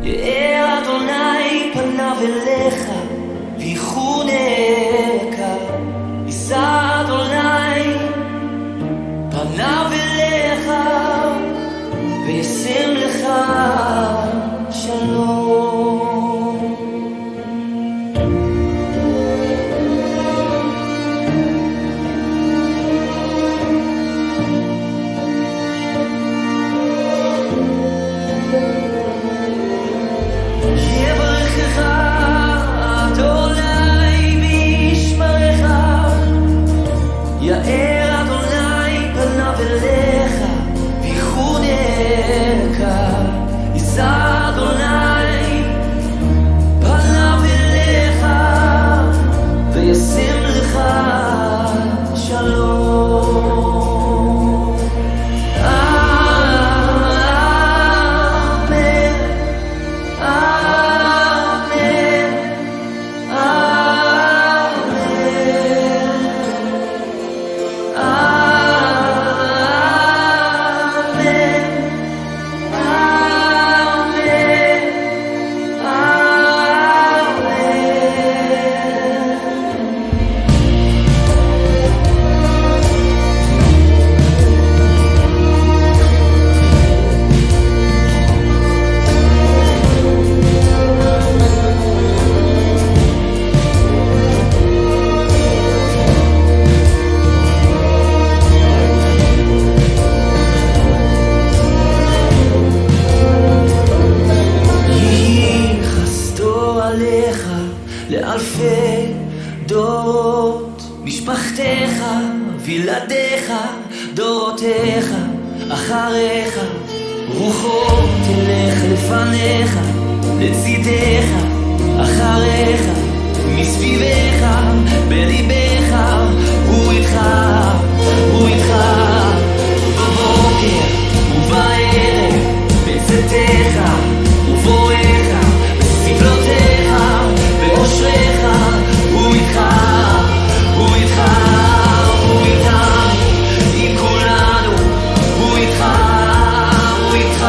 יאר אדוני פניו אליך ויחונך, יישא אדוני פניו אליך וישם לך שלום. יאר אדוני פניו אליך ויחונך, יישא אדוני פניו אליך וישם לך שלום. לאלפי דורות, משפחתך וילדיך דורותיך אחריך, רוחו תלך לפניך לצידך אחריך מסביבך בליבך, הוא איתך, הוא איתך בבוקר ובערב בצאתך ובואך בסבלותיך באושריך, הוא איתך, הוא איתך, הוא איתך עם כולנו, הוא איתך, הוא איתך.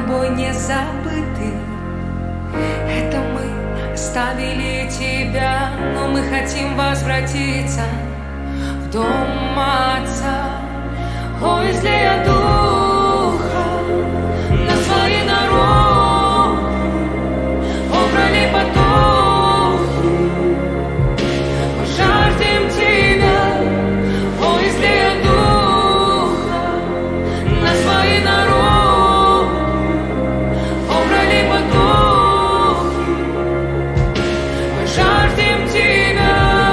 тобой не забыты. Это мы оставили тебя, но мы хотим возвратиться в дом Отца. О, излей Духа на свои народы, о, пролей потоки, мы жаждем тебя. О, излей Духа на свои народы, о, пролей потоки, мы жаждем тебя.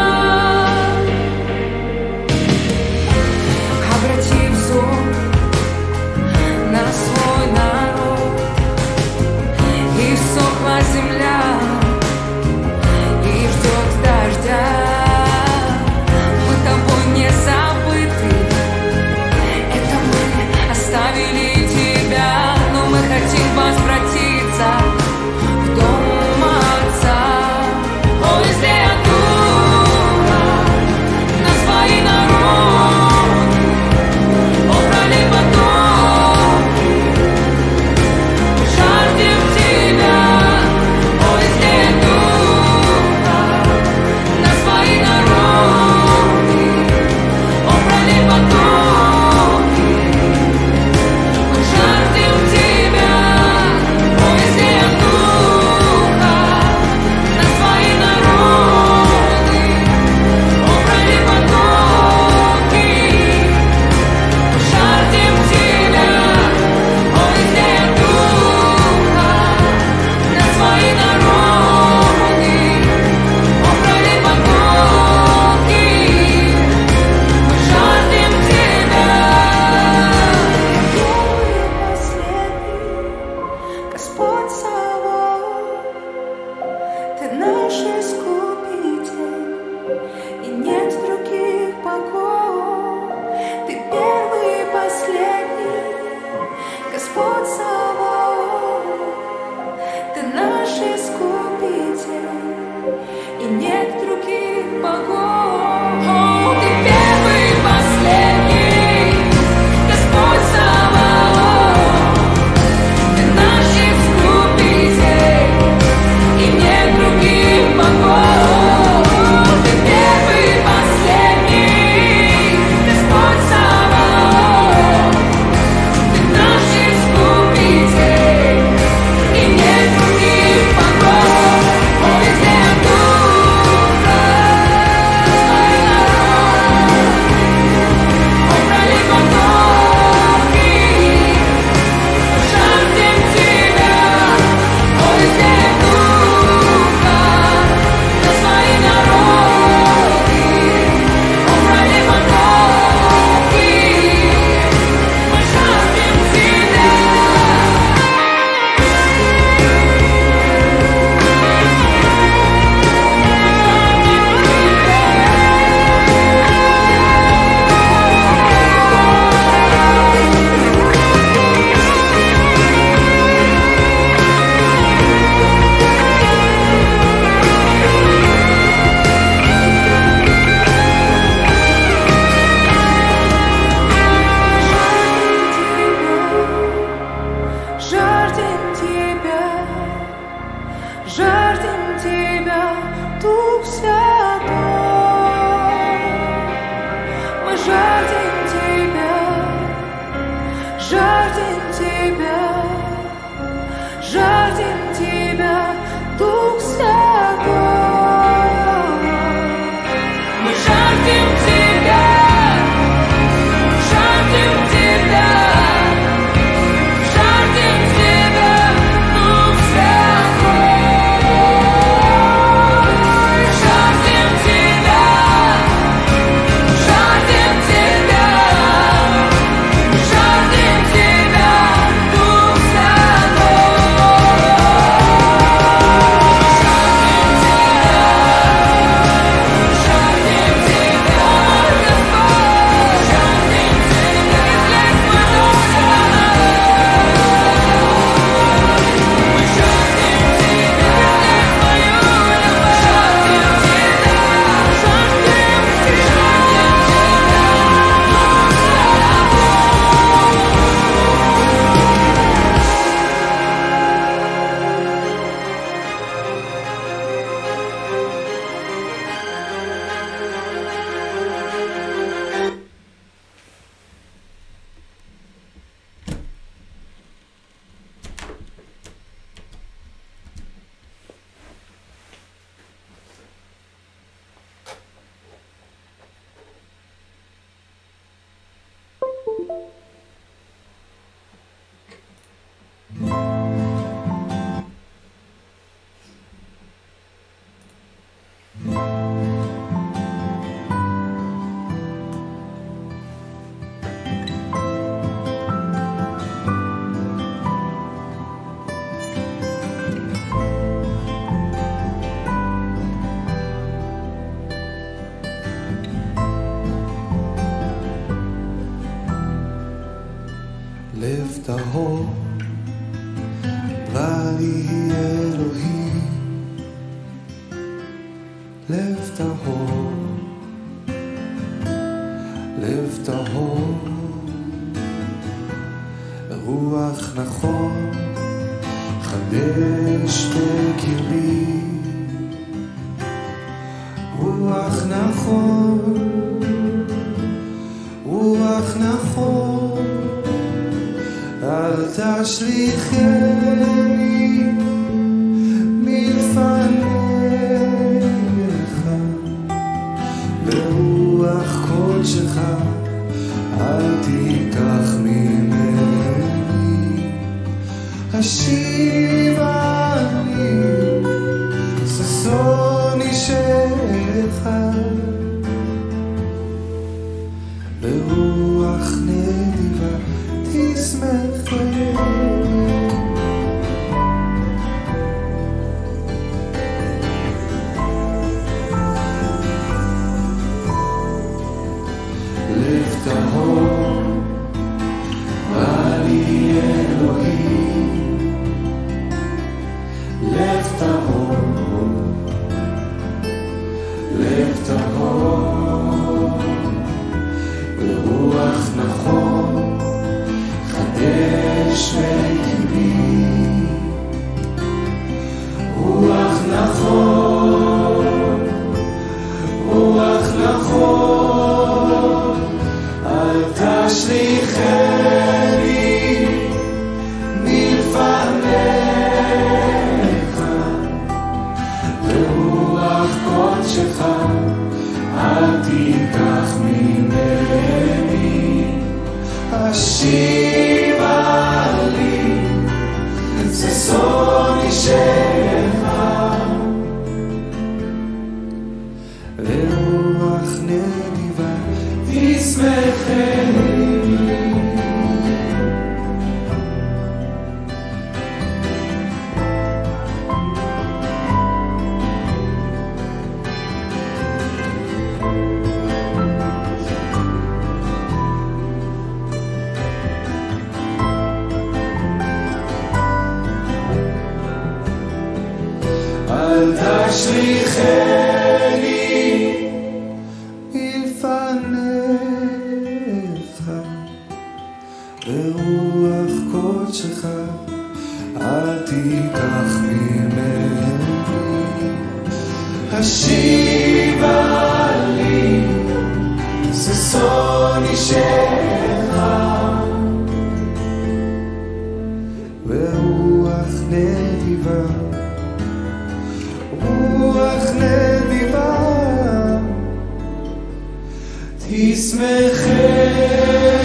Обрати взор на свой народ, и всохла земля, и ждет дождя. Мы тобой не забыты, это мы оставили тебя, но мы хотим возвратиться в дом Отца. О, излей Духа на свои народы, о, пролей потоки, мы жаждем тебя. О, излей Духа на свои народы, о, пролей потоки, мы жаждем тебя. О, излей Духа на свои народы, о, пролей потоки, мы жаждем тебя. О, излей Духа на свои народы, о, пролей потоки, мы жаждем тебя. Первый и последний, Господь Саваоф, Ты наш Искупитель, и нет других богов. Ты первый и последний, Господь Саваоф, Ты наш Искупитель, и нет других богов. О, Ты первый и последний, Господь Саваоф, Ты наш Искупитель, и нет других богов. Ты первый и последний, Господь Саваоф, Ты наш Искупитель, и нет других богов. О, излей Духа на свои народы, о, пролей потоки, мы жаждем тебя. О, излей Духа на свои народы, о, пролей потоки, мы жаждем тебя. Жаждем тебя, жаждем тебя, Дух Святой. Мы жаждем тебя, жаждем тебя, жаждем тебя, Дух Святой. Мы жаждем тебя, жаждем тебя, жаждем тебя, Дух Святой. Жаждем тебя, жаждем тебя, жаждем тебя, Дух טהור, בא לי אלוהים, לב טהור, לב טהור, רוח נכון, חדש בקרבי, רוח נכון, רוח נכון, אל תשליכני מלפניך, ברוח קודשך אל תיקח ממני, השיבני ששון אישך, ברוח נדיבה תשמחני. לב טהור, בא לי אלוהים, לב טהור, לב טהור, ברוח נכון, חדש בקרבי, רוח נכון, רוח נכון, אל תשליכני מלפניך, ברוח קודשך אל תיקח ממני, השיבה לי ששון אישך, ברוח נדיבה תשמחני. אל תשליכני מלפניך, ברוח קודשך אל תיקח ממני, השיבה לי ששון אישך, ברוח נדיבה, רוח נדיבה תשמחני.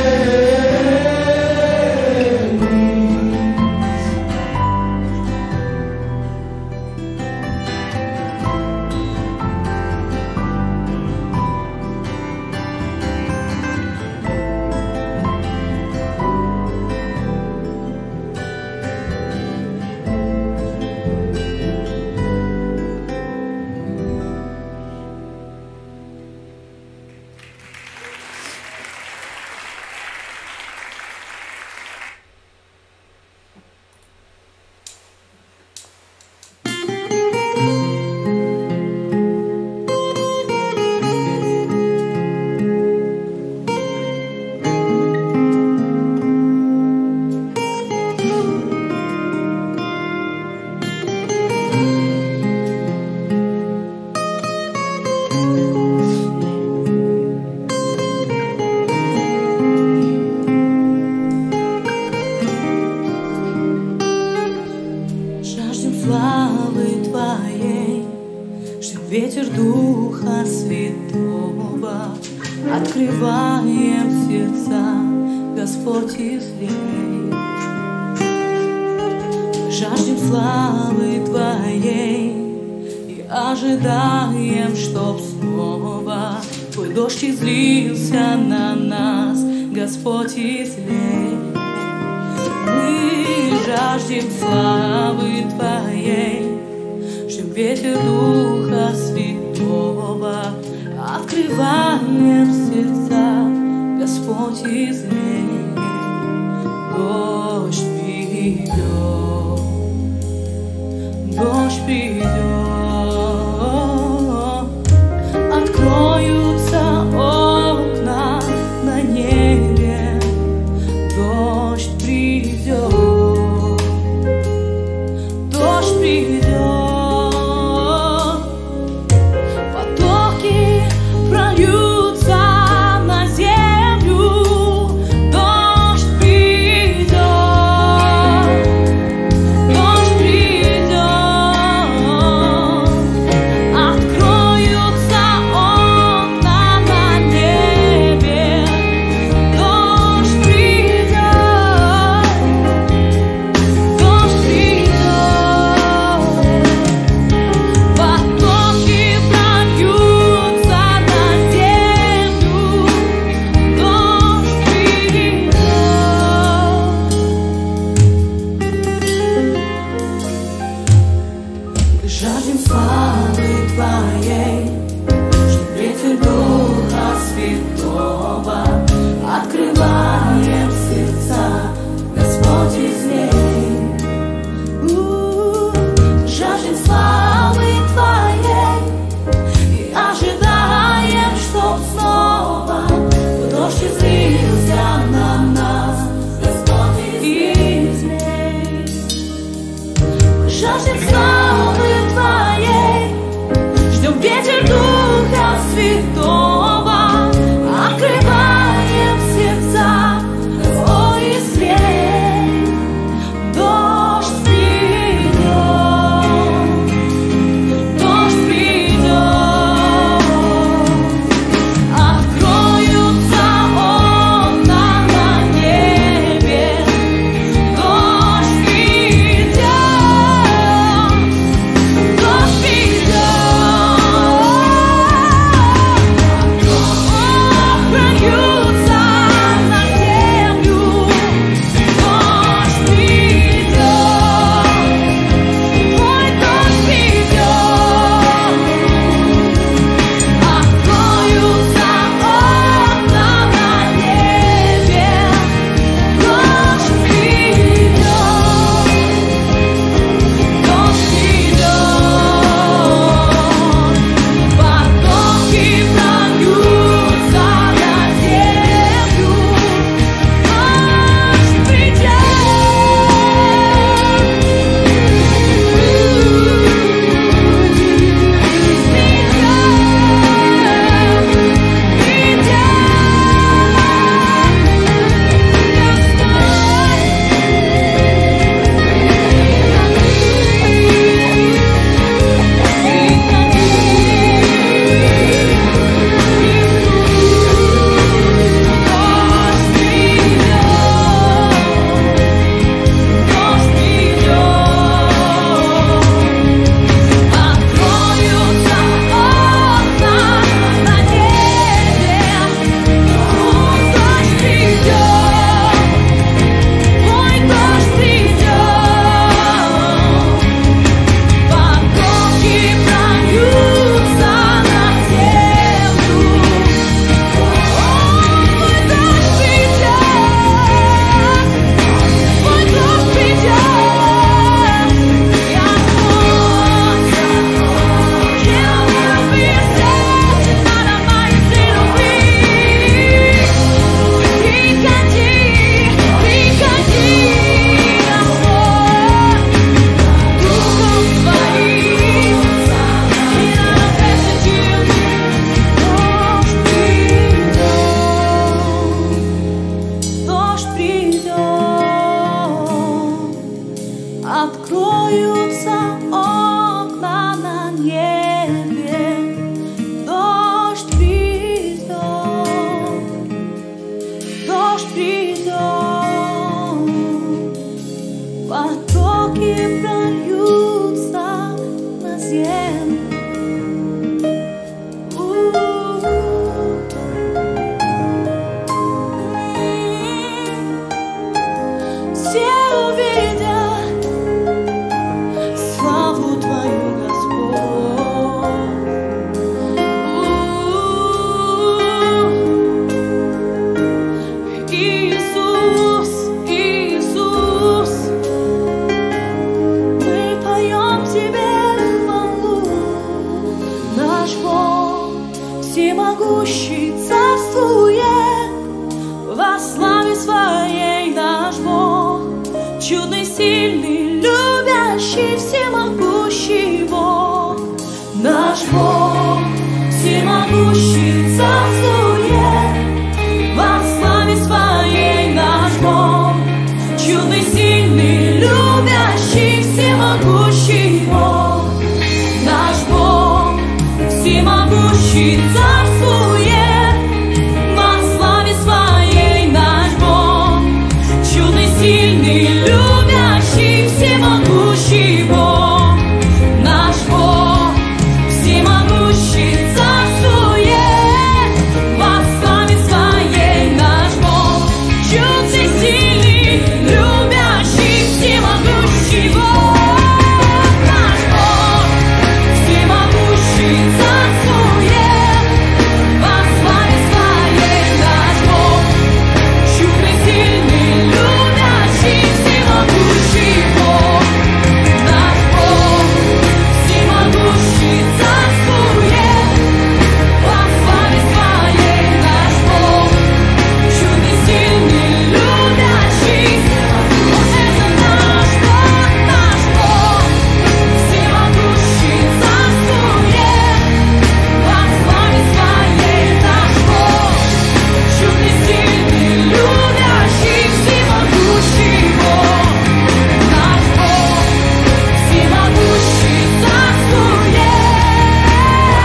Ветер Духа Святого, открываем сердца, Господь излей. Жаждем славы Твоей и ожидаем, чтоб снова Твой дождь излился на нас, Господь излей. Мы жаждем славы Твоей, ждем ветер Духа Святого, открываем сердца, Господь излей. придет, потоки прольются на землю. Все увидят славу Твою, Господь. Иисус, Иисус, мы поем Тебе хвалу. Наш Бог всемогущий царствует во славе Своей. Наш Бог чудный, сильный, любящий, всемогущий Бог. Наш Бог всемогущий царствует во славе Своей. Наш Бог чудный, сильный, любящий, всемогущий Бог. Наш Бог всемогущий царствует во славе Своей. Наш Бог чудный, сильный, любящий, всемогущий Бог. Наш Бог всемогущий царствует во славе Своей. Наш Бог чудный, сильный, любящий, всемогущий Бог. Наш Бог всемогущий царствует во славе Своей. Наш Бог чудный, сильный, любящий, всемогущий Бог. Наш Бог всемогущий царствует во славе Своей. Наш Бог чудный, сильный, любящий. Вот это наш Бог, всемогущий царствует во славе Своей. Наш Бог чудный, сильный, любящий, всемогущий Бог. Наш Бог всемогущий царствует.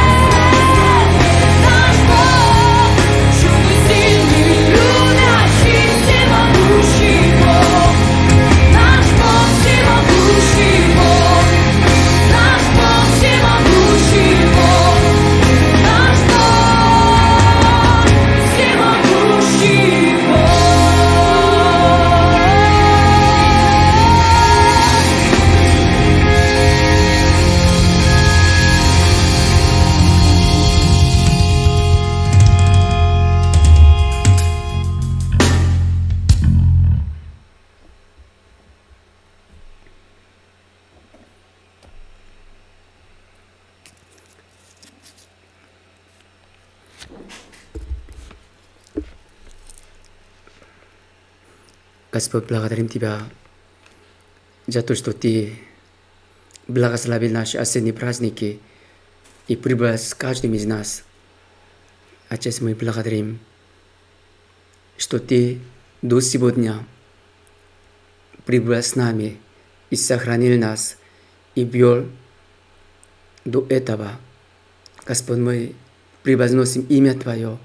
Наш Бог чудный, сильный, любящий, всемогущий Бог. Наш Бог всемогущий Бог. Наш Бог всемогущий Бог. Наш Бог всемогущий Бог. Господь, благодарим Тебя за то, что Ты благословил наши осенние праздники и прибыл с каждым из нас. Отец, мы благодарим, что Ты до сегодня прибыл с нами и сохранил нас, и вел до этого. Господь, мы превозносим имя Твое,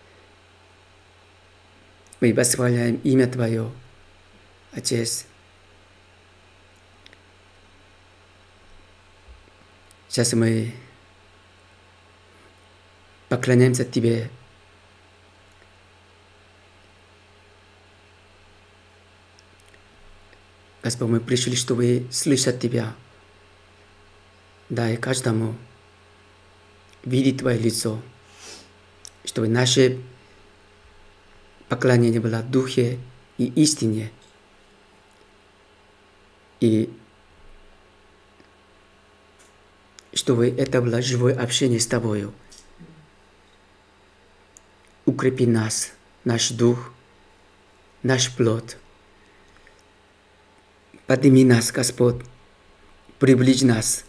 мы восхваляем имя Твое, Отец. Сейчас мы поклоняемся Тебе. Господь, мы пришли, чтобы слышать Тебя. Дай каждому видеть Твое лицо, чтобы наше поклонение было в духе и истине. И чтобы это было живое общение с Тобою. Укрепи нас, наш дух, наш плоть. Подними нас, Господь, приближи нас.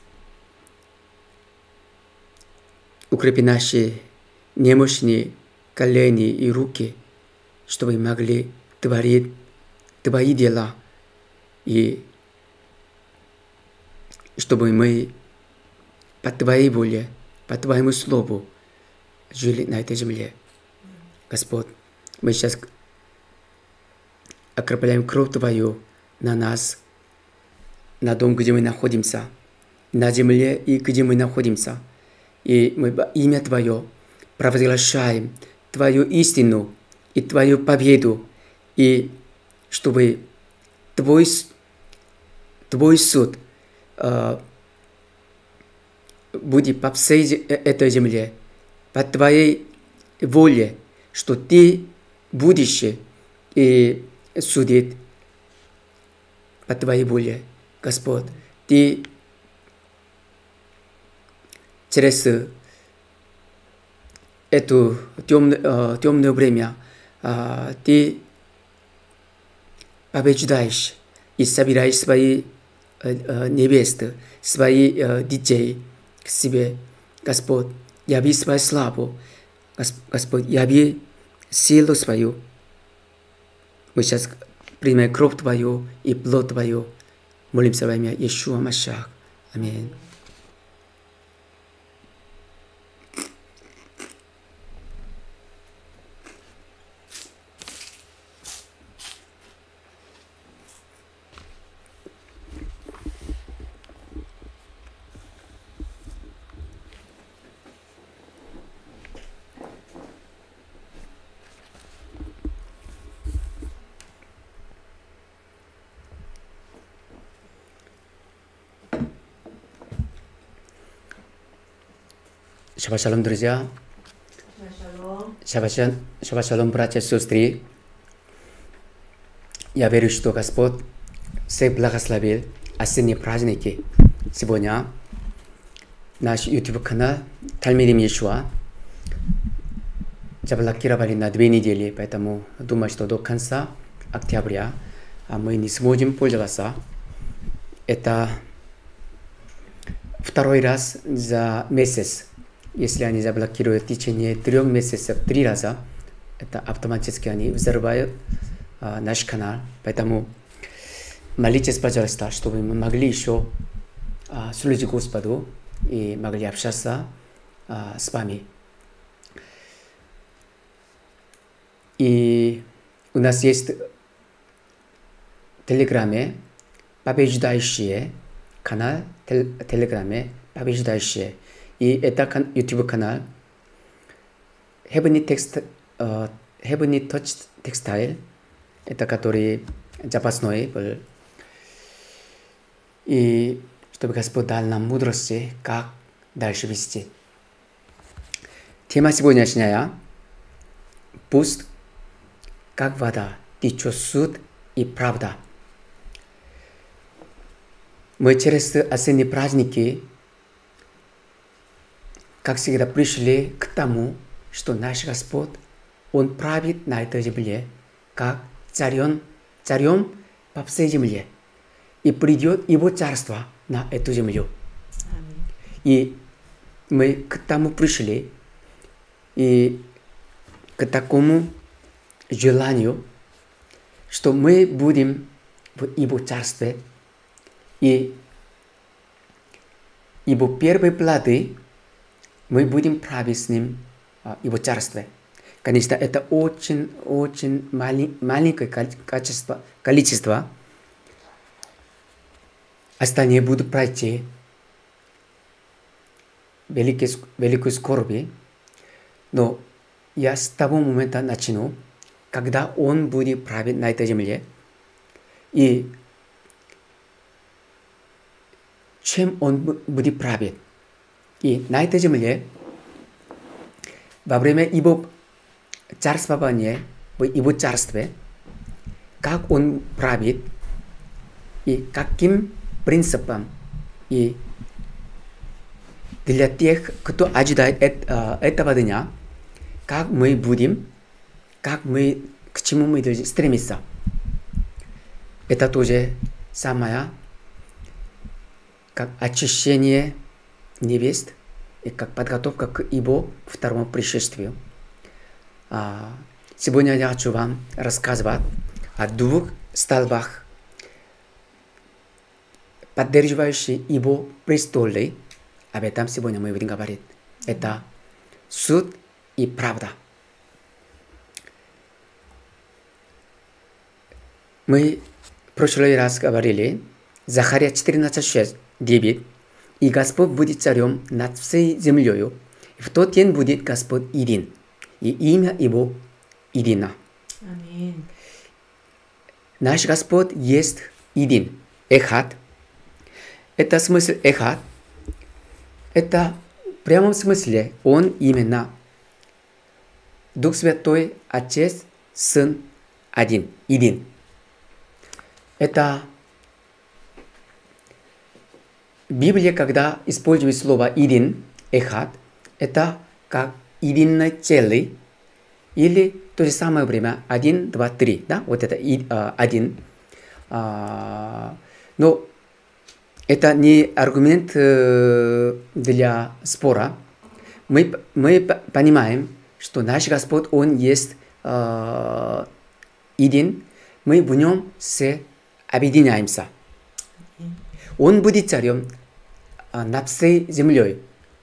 Укрепи наши немощные колени и руки, чтобы мы могли творить Твои дела, и чтобы мы по Твоей воле, по Твоему Слову жили на этой земле. Господь, мы сейчас окропляем кровь Твою на нас, на дом, где мы находимся, на земле и где мы находимся. И мы во имя Твое провозглашаем Твою истину и Твою победу, и чтобы Твой суд будет по всей этой земле, по Твоей воле, что Ты будешь и судить по Твоей воле, Господь. Ты через это темное время Ты побеждаешь и собираешь свои невесты, своих детей к себе. Господь, яви свою славу. Господь, яви силу свою. Мы сейчас примем кровь Твою и плоть Твою. Молимся во имя Иешуа Машиах. Аминь. Шаббат-шалом, друзья. Шаббат-шалом, братья и сестры. Я верю, что Господь всех благословил осенние праздники. Сегодня наш YouTube-канал Талмидим Иешуа заблокировали на 2 недели, поэтому думаю, что до конца октября мы не сможем пользоваться. Это второй раз за месяц. Если они заблокируют в течение 3 месяцев 3 раза, это автоматически они взрывают наш канал. Поэтому молитесь, пожалуйста, чтобы мы могли еще служить Господу и могли общаться с вами. И у нас есть в Телеграме побеждающие канал, Телеграме побеждающие. И это YouTube канал Heavenly Touch Textile, это который запасной был. И чтобы Господь дал нам мудрости, как дальше вести. Тема сегодняшняя: пусть как вода течет суд и правда. Мы через осенние праздники, как всегда, пришли к тому, что наш Господь, Он правит на этой земле, как царем по всей земле. И придет Его царство на эту землю. И мы к тому пришли, и к такому желанию, что мы будем в Его царстве, и Его первые плоды мы будем править с Ним Его царстве. Конечно, это очень маленькое количество. Остальные будут пройти великую скорби. Но я с того момента начну, когда Он будет править на этой земле. И чем Он будет править? И на этой земле, во время Его царствования, в Его царстве, как Он правит, и каким принципом, и для тех, кто ожидает этого дня, как мы будем, к чему мы должны стремиться. Это тоже самое, как очищение невест и как подготовка к Его второму пришествию. Сегодня я хочу вам рассказывать о 2 столбах, поддерживающих Его престолы. Об этом сегодня мы будем говорить. Это суд и правда. Мы в прошлый раз говорили, Захария 14:6-9, и Господь будет царем над всей землею, и в тот день будет Господь един, и имя Его едино. Аминь. Наш Господь есть един, эхад. Это смысл эхад. Это в прямом смысле Он именно Дух Святой, Отец, Сын, один, един. Это Библия, когда использует слово един, эхад, это как единый целый, или в то же самое время 1, 2, 3, да, вот это один. Но это не аргумент для спора. Мы понимаем, что наш Господь, Он есть един, мы в Нем все объединяемся. Он будет царем над всей землей.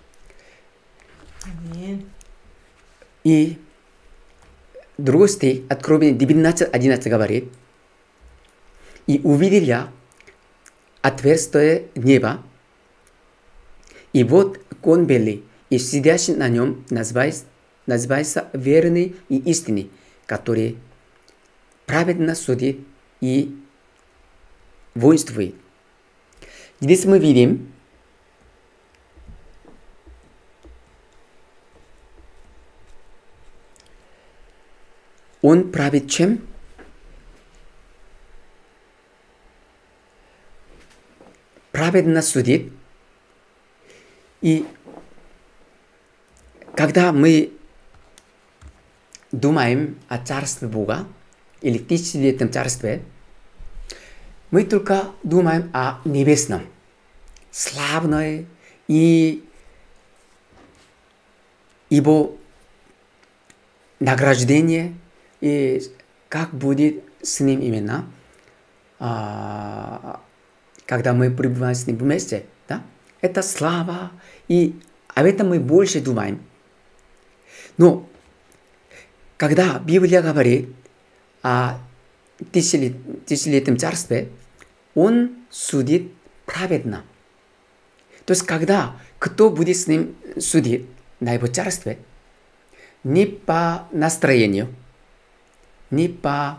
Аминь. И другой стих, Откровение 19:11 говорит: «И увидел я отверстие неба, и вот кон белый, и сидящий на нем называется верный и истинный, который праведно судит и воинствует». Здесь мы видим, Он правит чем? Праведно судит. И когда мы думаем о Царстве Бога или тысячелетнем Царстве, мы только думаем о небесном, славное и Его награждение, и как будет с Ним именно, когда мы пребываем с Ним вместе. Да? Это слава, и об этом мы больше думаем. Но когда Библия говорит о тысячелетнем Царстве, Он судит праведно. То есть, когда кто будет с Ним судить на Его Царстве, не по настроению, не по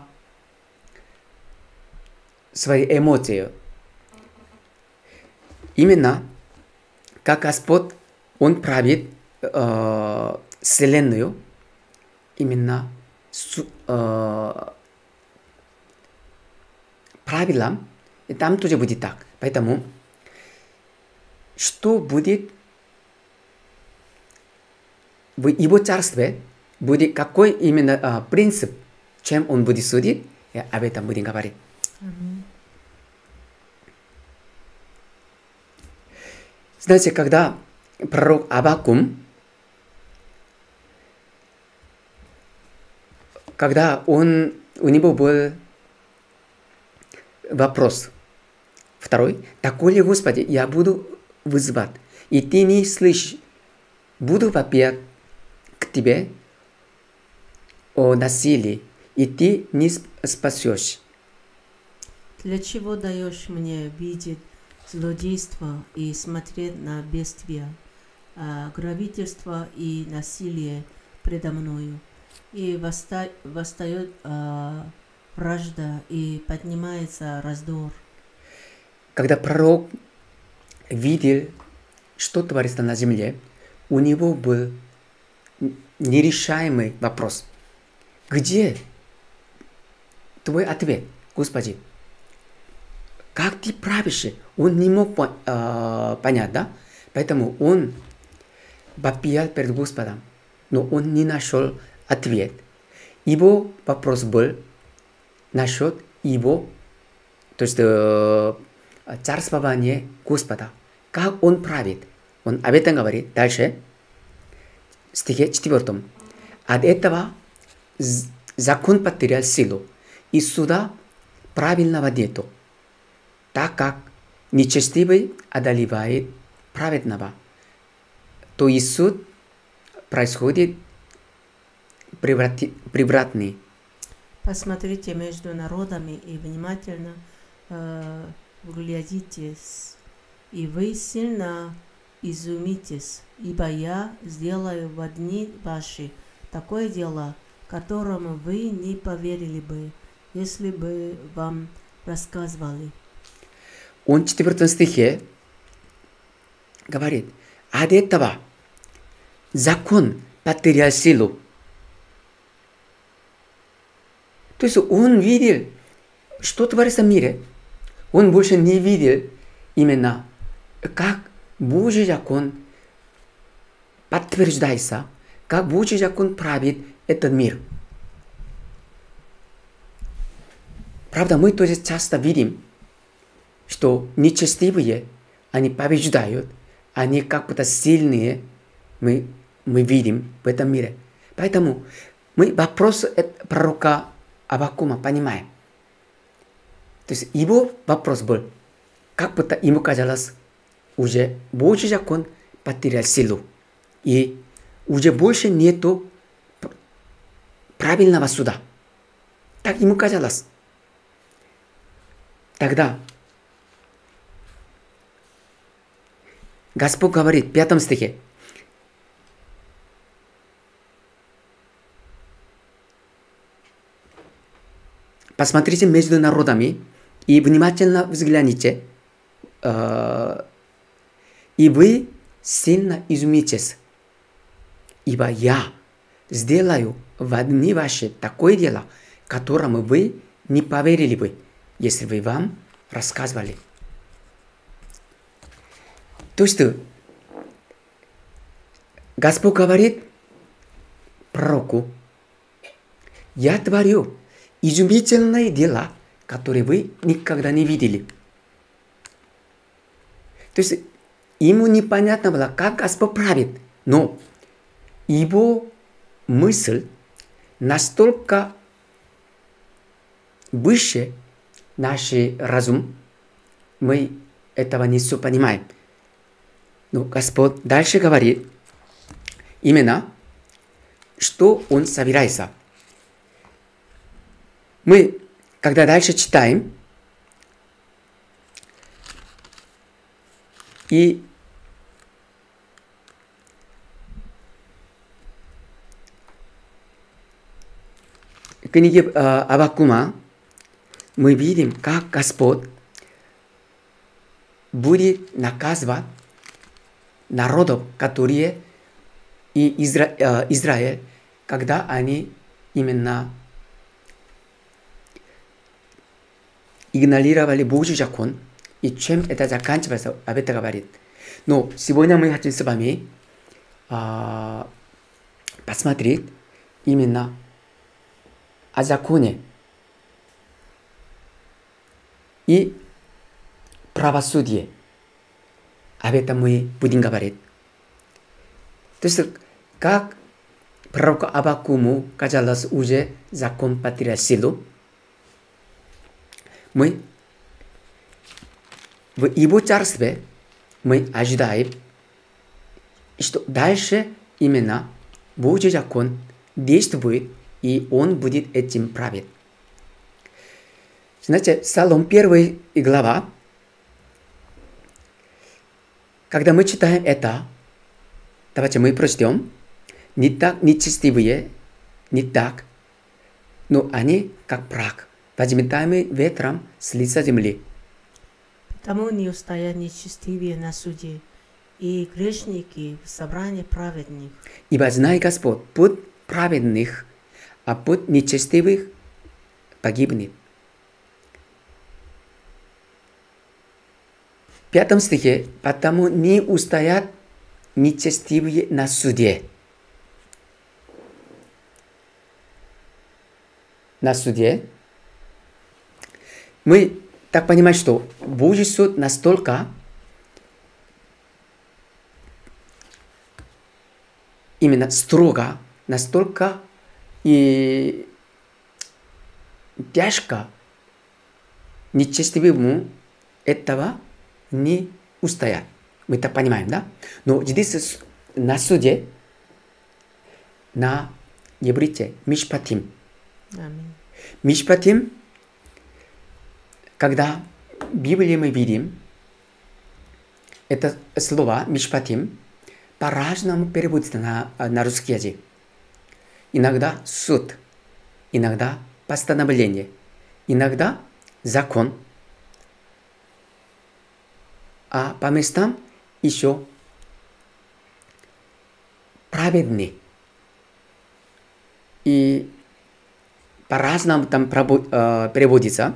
своей эмоции. Именно как Господь, Он правит Вселенную, именно правилам, и там тоже будет так. Поэтому, что будет в Его Царстве, будет какой именно принцип, чем Он будет судить, и об этом будем говорить. Знаете, когда пророк Авакум, когда у него был вопрос второй: «Такой ли, Господи, я буду вызывать, и Ты не слышишь, буду вопиять к Тебе о насилии, и Ты не спасешь». Для чего даешь мне видеть злодейство и смотреть на бедствие, грабительство и насилие предо мною? И восстает вражда, и поднимается раздор. Когда пророк видел, что творится на земле, у него был нерешаемый вопрос: где Твой ответ, Господи? Как Ты правишь? Он не мог понять, да? Поэтому он вопиял перед Господом, но он не нашел ответ. Его вопрос был насчет его, то есть царствования Господа. Как Он правит? Он об этом говорит дальше, в стихе 4. От этого закон потерял силу, и суда правильного нету, так как нечестивый одолевает праведного, то и суд происходит превратный. Посмотрите между народами и внимательно вглядитесь, и вы сильно изумитесь, ибо я сделаю в дни ваши такое дело, которому вы не поверили бы, если бы вам рассказывали. Он в 4 стихе говорит, от этого закон потерял силу. То есть он видел, что творится в мире. Он больше не видел именно, как Божий закон подтверждается, как Божий закон правит этот мир. Правда, мы тоже часто видим, что нечестивые, они побеждают, они как будто сильные, мы видим в этом мире. Поэтому мы вопрос пророка Аввакума понимаем. То есть его вопрос был, как будто ему казалось, уже Божий закон потерял силу. И уже больше нету правильного суда. Так ему казалось. Тогда Господь говорит в 5 стихе, посмотрите между народами и внимательно взгляните, и вы сильно изумитесь, ибо я сделаю в дни ваши такое дело, которому вы не поверили бы, если бы вам рассказывали. То есть Господь говорит пророку, я творю изумительные дела, которые вы никогда не видели. То есть ему непонятно было, как Господь правит, но его мысль настолько выше наш разум, мы этого не все понимаем. Но Господь дальше говорит именно, что Он собирается. Мы, когда дальше читаем, и в книге Аввакума мы видим, как Господь будет наказывать народов, которые и Израиль, когда они именно игнорировали Божий закон, и чем это заканчивается, об этом говорит. Но сегодня мы хотим с вами посмотреть именно о законе и правосудии. Об этом мы будем говорить. То есть, как пророку Аввакуму казалось, уже закон потерял силу, мы в его царстве мы ожидаем, что дальше именно Божий закон действует, и он будет этим править. Знаете, Псалом 1 глава, когда мы читаем это, давайте мы прочтем, не так нечестивые, не так, но они как прах, возметаемый ветром с лица земли. Потому не устоят нечестивые на суде, и грешники в собрании праведных. Ибо знай Господь, путь праведных, а путь нечестивых погибнет. В 5 стихе, потому не устоят нечестивые на суде. На суде. Мы так понимаем, что Божий суд настолько именно строго, настолько и тяжко нечестивому этого не устоят. Мы это понимаем, да? Но здесь на суде, на иврите, мишпатим. Аминь. Мишпатим, когда в Библии мы видим, это слово мишпатим по-разному переводится на русский язык. Иногда суд, иногда постановление, иногда закон, а по местам еще праведный. И по-разному там переводится.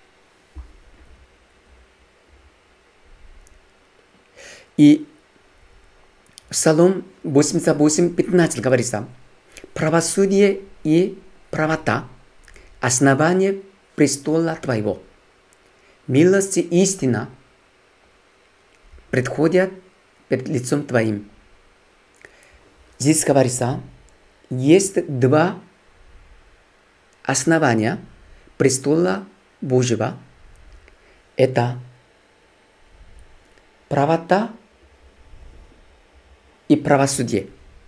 И в Псалом 88:15 говорится: правосудие и правота – основание престола Твоего. Милость и истина предходят перед лицом Твоим. Здесь говорится, есть два основания престола Божьего. Это правота и правосудие.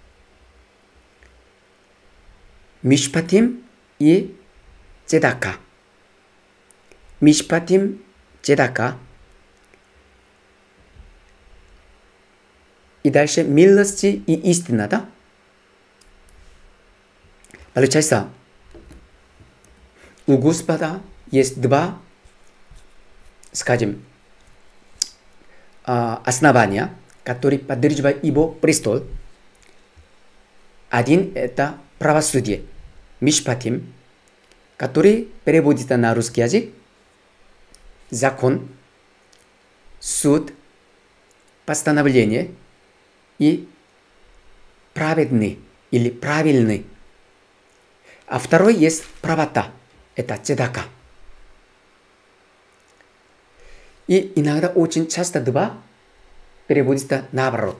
Мишпатим и цедака. Мишпатим, цедака. И дальше милость и истина, да? Получается, у Господа есть два, скажем, основания, которые поддерживают Его престол. Один – это правосудие, мишпатим, который переводится на русский язык, закон, суд, постановление и праведный или правильный. А второй есть правота, это цедака. И иногда очень часто два переводится наоборот.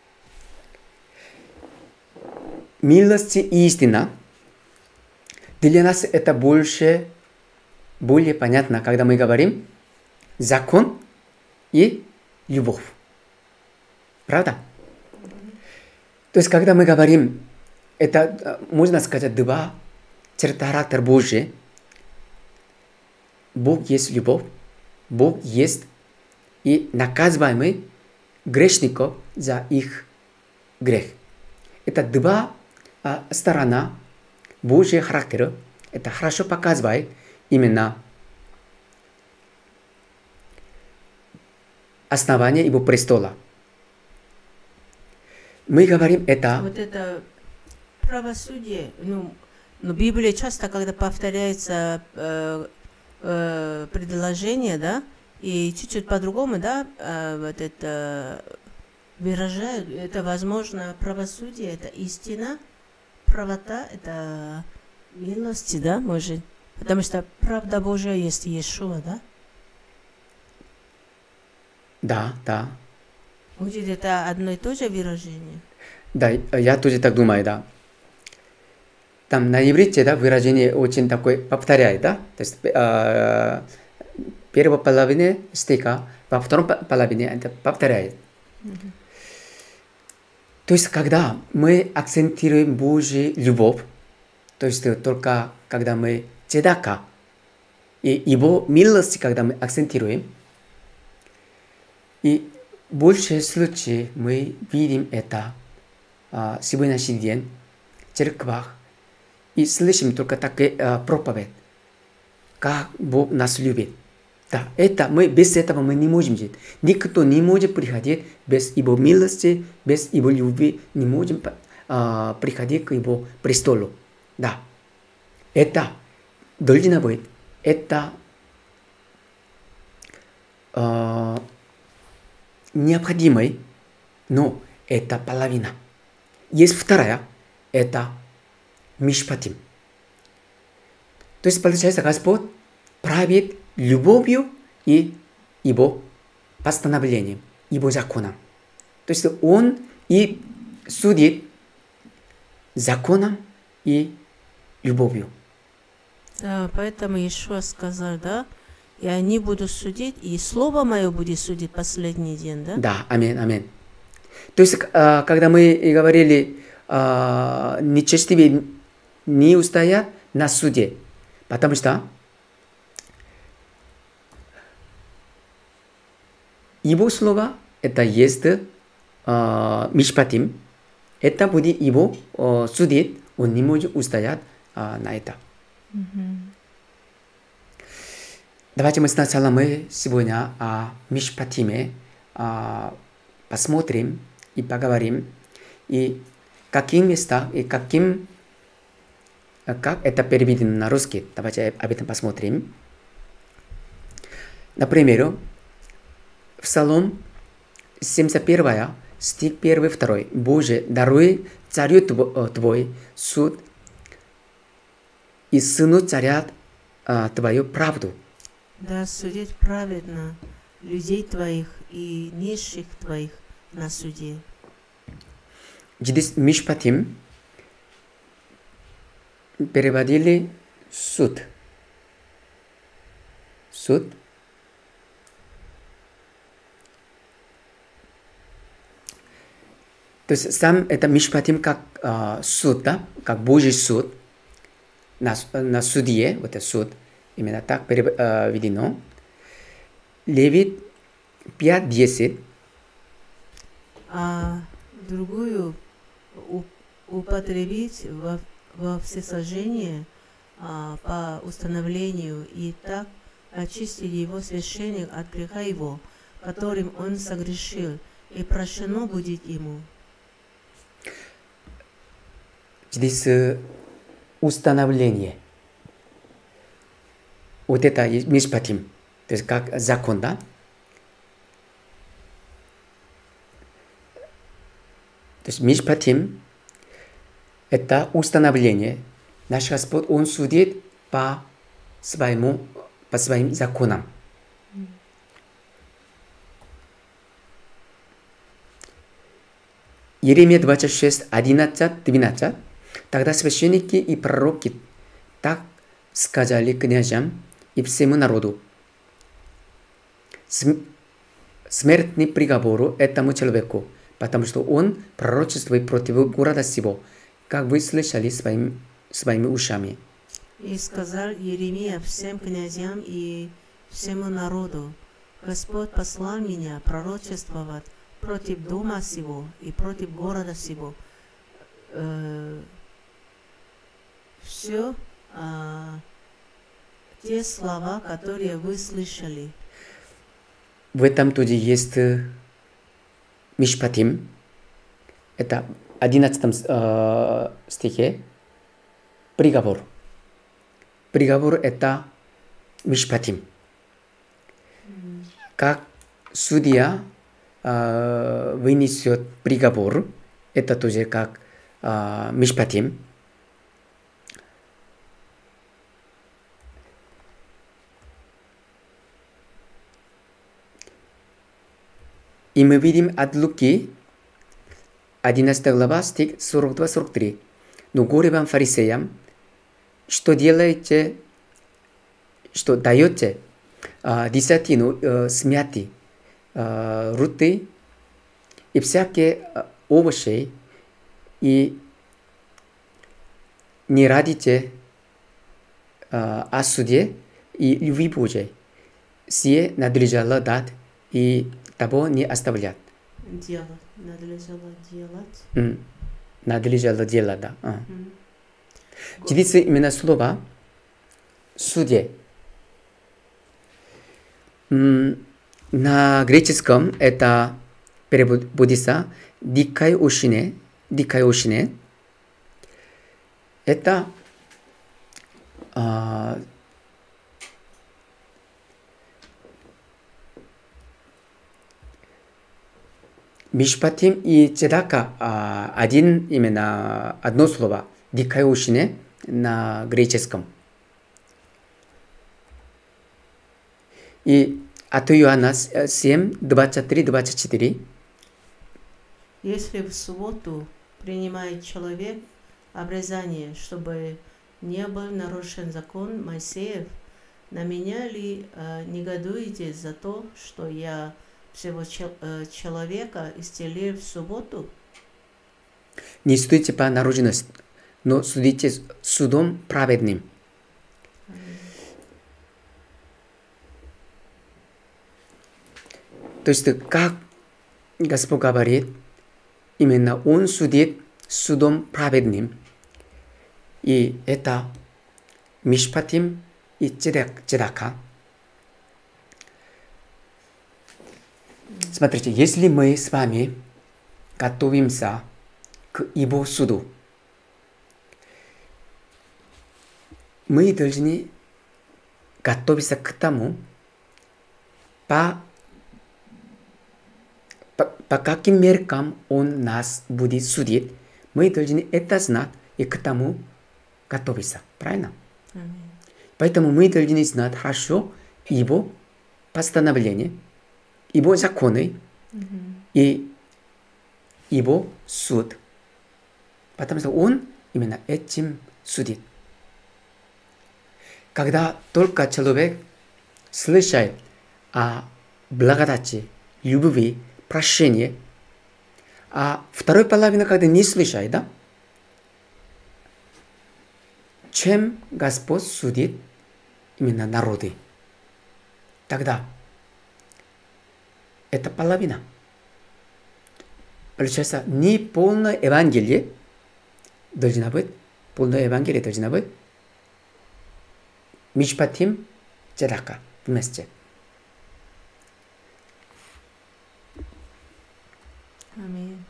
Милость и истина. Для нас это более понятно, когда мы говорим закон и любовь. Правда? То есть, когда мы говорим, это, можно сказать, два черта характера Божия. Бог есть любовь, Бог есть и наказываемый грешников за их грех. Это два сторона Божьего характера. Это хорошо показывает именно основание Его престола. Мы говорим это... Вот это правосудие, но в Библии часто, когда повторяется предложение, да, и чуть-чуть по-другому, да, вот это выражают, это, возможно, правосудие, это истина, правота, это милость, да, может, потому что правда Божья есть Иешуа, да? Да, да. Будет это одно и то же выражение? Да, я тоже так думаю, да. Там на иврите, да, выражение очень такое повторяет, да. То есть первой половине стиха, во втором половине это повторяет. То есть, когда мы акцентируем Божью любовь, то есть только когда мы цедака и Его милость, когда мы акцентируем, и в больших случаях мы видим это сегодняшний день в церквах и слышим только такие проповедь, как Бог нас любит. Да, это мы без этого мы не можем жить. Никто не может приходить без Его милости, без Его любви, не можем приходить к Его престолу. Да, это должно быть, это необходимый, но это половина. Есть вторая, это мишпатим. То есть, получается, Господь правит любовью и Его постановлением, Его законом. То есть, Он и судит законом и любовью. Да, поэтому Иешуа сказал, да, и они будут судить, и Слово Мое будет судить последний день, да? Да, аминь, аминь. То есть, когда мы говорили, нечестивые не устоят на суде, Потому что его слово это есть мишпатим. Это будет его судить, он не может устоять на это. Давайте мы сначала сегодня о мишпатиме посмотрим и поговорим, и каким местах, и как это переведено на русский. Давайте об этом посмотрим. Например, в Псалом 71, стих 1-2. Боже, даруй царю Твой суд и сыну царя Твою правду. Да судить праведно людей Твоих и низших Твоих на суде. Здесь мишпатим переводили суд. Суд. То есть сам это мишпатим как суд, да? Как Божий суд на судье, вот это суд, именно так переведено. Левит 5:10. А другую употребить во всесожжение по установлению и так очистить его священник от греха его, которым он согрешил, и прощено будет ему. Здесь установление. Вот это мишпатим, то есть как закон, да? То есть мишпатим это установление. Наш Господь, Он судит по своим законам. Иеремия 26, 11, 12. Тогда священники и пророки так сказали князьям и всему народу. Смертный приговор этому человеку, потому что он пророчествует против города сего, как вы слышали своими ушами. И сказал Иеремия всем князьям и всему народу: Господь послал меня пророчествовать против дома сего и против города сего. Все те слова, которые вы слышали. В этом тоже есть мишпатим. Это в 11 стихе приговор. Приговор это мишпатим. Как судья вынесет приговор, это тоже как мишпатим. И мы видим от Луки 11 глава, стих 42-43. Но горе вам, фарисеям, что делаете, что даете десятину смяти, руты и всякие овощи, и не радите о суде и любви Божией. Сие надлежало дать и того не оставлять. Делать. Надлежало делать. Надлежало делать, да. Здесь именно слово «судья». На греческом это переводится «дикайошине». Это мишпатим и цедака один именно одно слово дикайошине на греческом. И от Иоанна 7, 23-24. Если в субботу принимает человек обрезание, чтобы не был нарушен закон Моисеев, на меня ли негодуете за то, что я всего человека исцелил в субботу? Не судите по наружности, но судите судом праведным. То есть, как Господь говорит, именно Он судит судом праведным. И это Мишпатим и Цедака. Смотрите, если мы с вами готовимся к Его суду, мы должны готовиться к тому, по каким меркам Он нас будет судить. Мы должны это знать и к тому готовиться. Правильно? Поэтому мы должны знать хорошо Его постановление, Его законы и Его суд. Потому что Он именно этим судит. Когда только человек слышит о благодати, любви, прощении, а второй половина, когда не слышит, да? Чем Господь судит именно народы? Тогда это половина. Получается, не полное Евангелие должно быть, полное Евангелие должно быть Мишпатим, Цедака вместе. Аминь.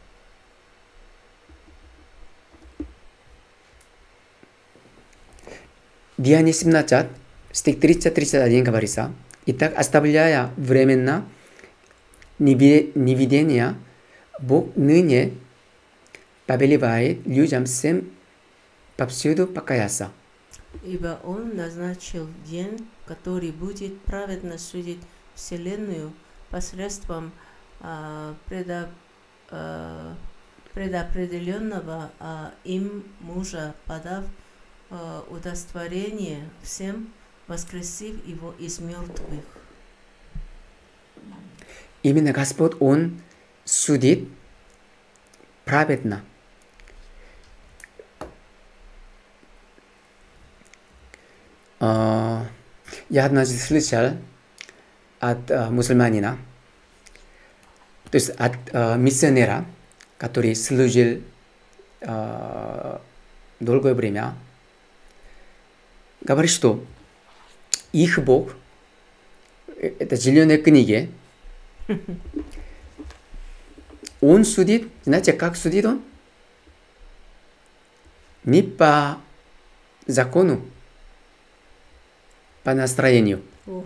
Деяния 17, стих 30-31 говорится: «Итак, оставляя временно невидения, Бог ныне повелевает людям всем повсюду покаяться». Ибо Он назначил день, который будет праведно судить вселенную посредством предопределенного им мужа, подав удостоверение всем, воскресив его из мертвых. Именно Господь, Он судит праведно. Я однажды слышал от мусульманина, то есть от миссионера, который служил долгое время, говорит, что их Бог, это зеленой книге, Он судит, знаете, как судит Он? Не по закону, по настроению.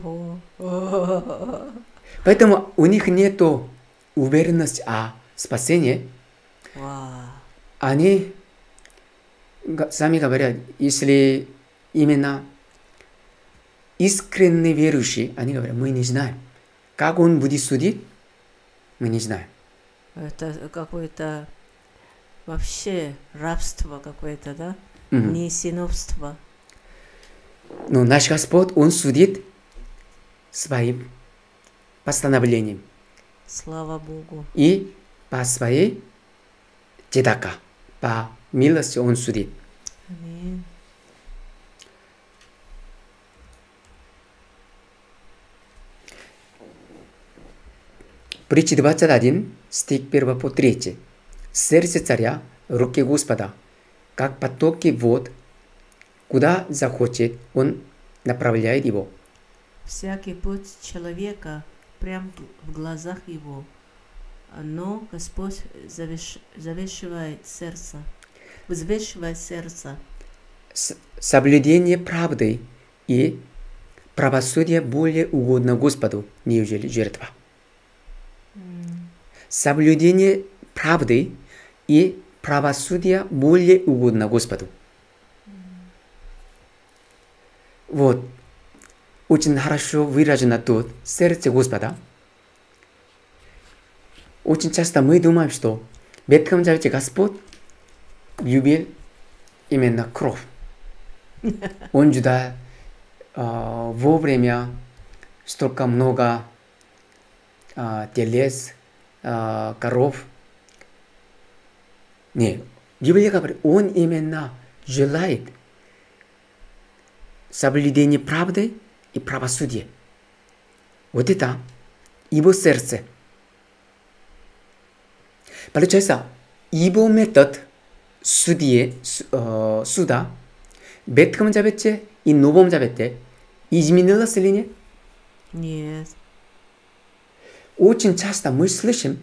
Поэтому у них нет уверенности о спасении. Они сами говорят, если именно искренне верующие, они говорят, мы не знаем. Как Он будет судить, мы не знаем. Это какое-то вообще рабство какое-то, да? Мгм. Не сыновство. Но наш Господь, Он судит своим постановлением Слава Богу. и по своей Цедака, по милости Он судит. Аминь. Притча 21, стих 1 по 3. Сердце царя в руке Господа, как потоки вод, куда захочет, Он направляет его. Всякий путь человека прям в глазах его, но Господь взвешивает сердце. Соблюдение правды и правосудия более угодно Господу, нежели жертва. Соблюдение правды и правосудия более угодно Господу. Вот. Очень хорошо выражено тут сердце Господа. Очень часто мы думаем, что в Ветхом Завете Господь любил именно кровь. Он ждал вовремя столько много телец, коров. Нет, Библия говорит, Он именно желает соблюдения правды и правосудия. Вот это Его сердце. Получается, его метод суда в Ветхом Завете и Новом Завете изменилось или нет? Нет. Очень часто мы слышим,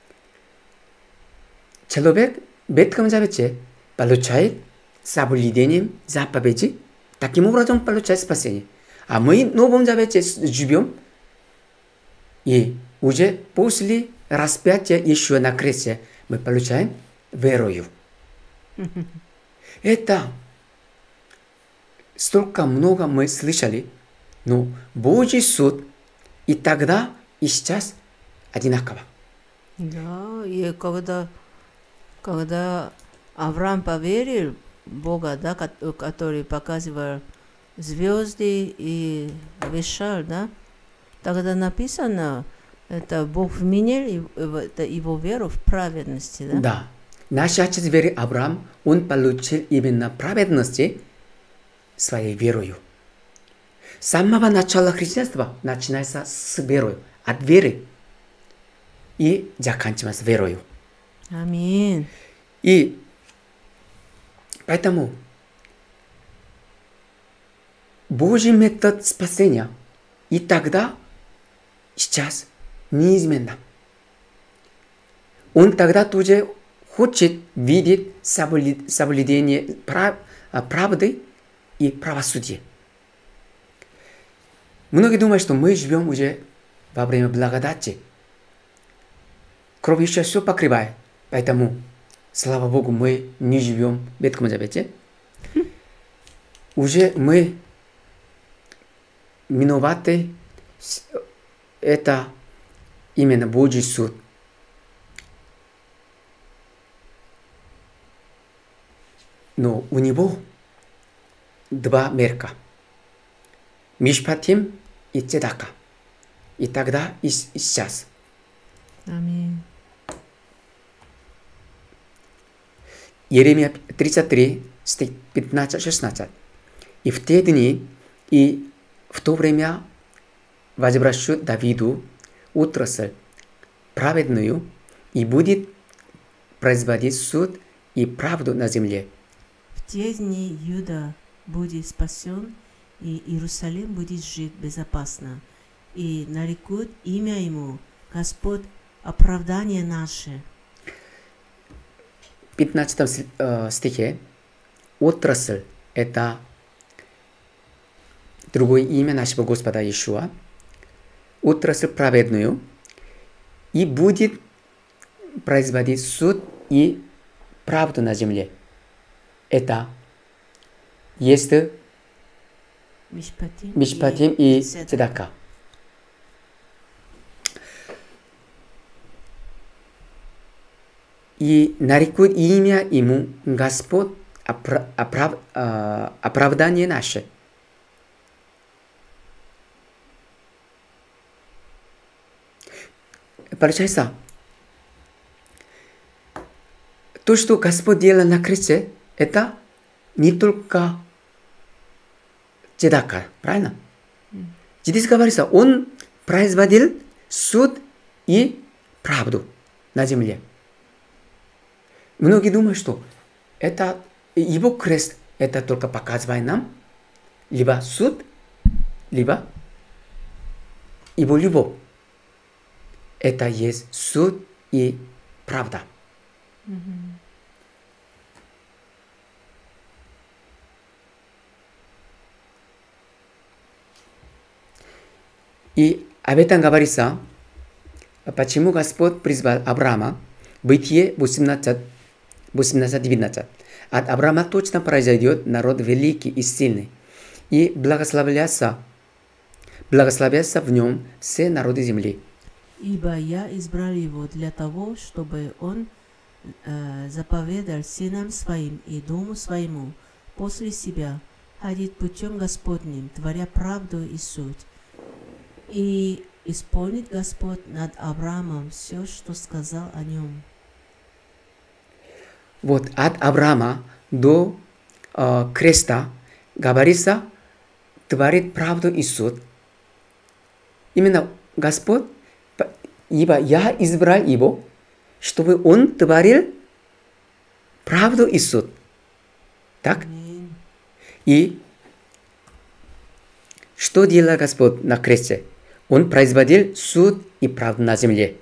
человек в Ветхом Завете получает соблюдением заповеди, таким образом получает спасение. А мы в Новом Завете живем, и уже после распятия еще на кресте мы получаем верою. Это столько много мы слышали, но Божий суд и тогда, и сейчас одинаково. Да, и когда Авраам поверил в Бога, да, который показывал звезды и вещал, да, тогда написано, это Бог вменил его веру в праведности, да? Да. Наш отец веры Авраам, он получил именно праведности своей верою. С самого начала христианства начинается с верою, от веры и заканчивается верою. Аминь. И поэтому Божий метод спасения и тогда, сейчас неизменно. Он тогда тоже хочет видеть соблюдение правды и правосудия. Многие думают, что мы живем уже во время благодати. Кровь еще все покрывает. Поэтому, слава Богу, мы не живем в Ветхом Завете. Уже мы виноваты. Это именно Божий суд. Но у него два мерка. Мишпатим и цедака. И тогда, и сейчас. Аминь. Еремия 33, стих 15-16. И в те дни, и в то время возвращу Давиду отрасль праведную, и будет производить суд и правду на земле. В те дни Юда будет спасен, и Иерусалим будет жить безопасно, и нарекут имя ему Господь оправдание наше. В 15 стихе отрасль – это другое имя нашего Господа Иешуа. Отрасль праведную, и будет производить суд и правду на земле. Это есть Мишпатим и Цедака. И нарекут имя ему Господь оправдание наше. Получается, то, что Господь делал на кресте, это не только цедака, правильно? Здесь говорится, Он производил суд и правду на земле. Многие думают, что это его крест, это только показывает нам либо суд, либо его любовь. Это есть суд и правда. И об этом говорится, почему Господь призвал Авраама, Бытие 18:19. От Авраама точно произойдет народ великий и сильный, и благословятся в нем все народы земли. Ибо я избрал его для того, чтобы он заповедал сынам своим и дому своему после себя ходить путем Господним, творя правду и суть. И исполнит Господь над Авраамом все, что сказал о нем. Вот от Авраама до креста говорится, творит правду и суд. Именно Господь, ибо я избрал его, чтобы Он творил правду и суд. Так? Аминь. И что делал Господь на кресте? Он производил суд и правду на земле.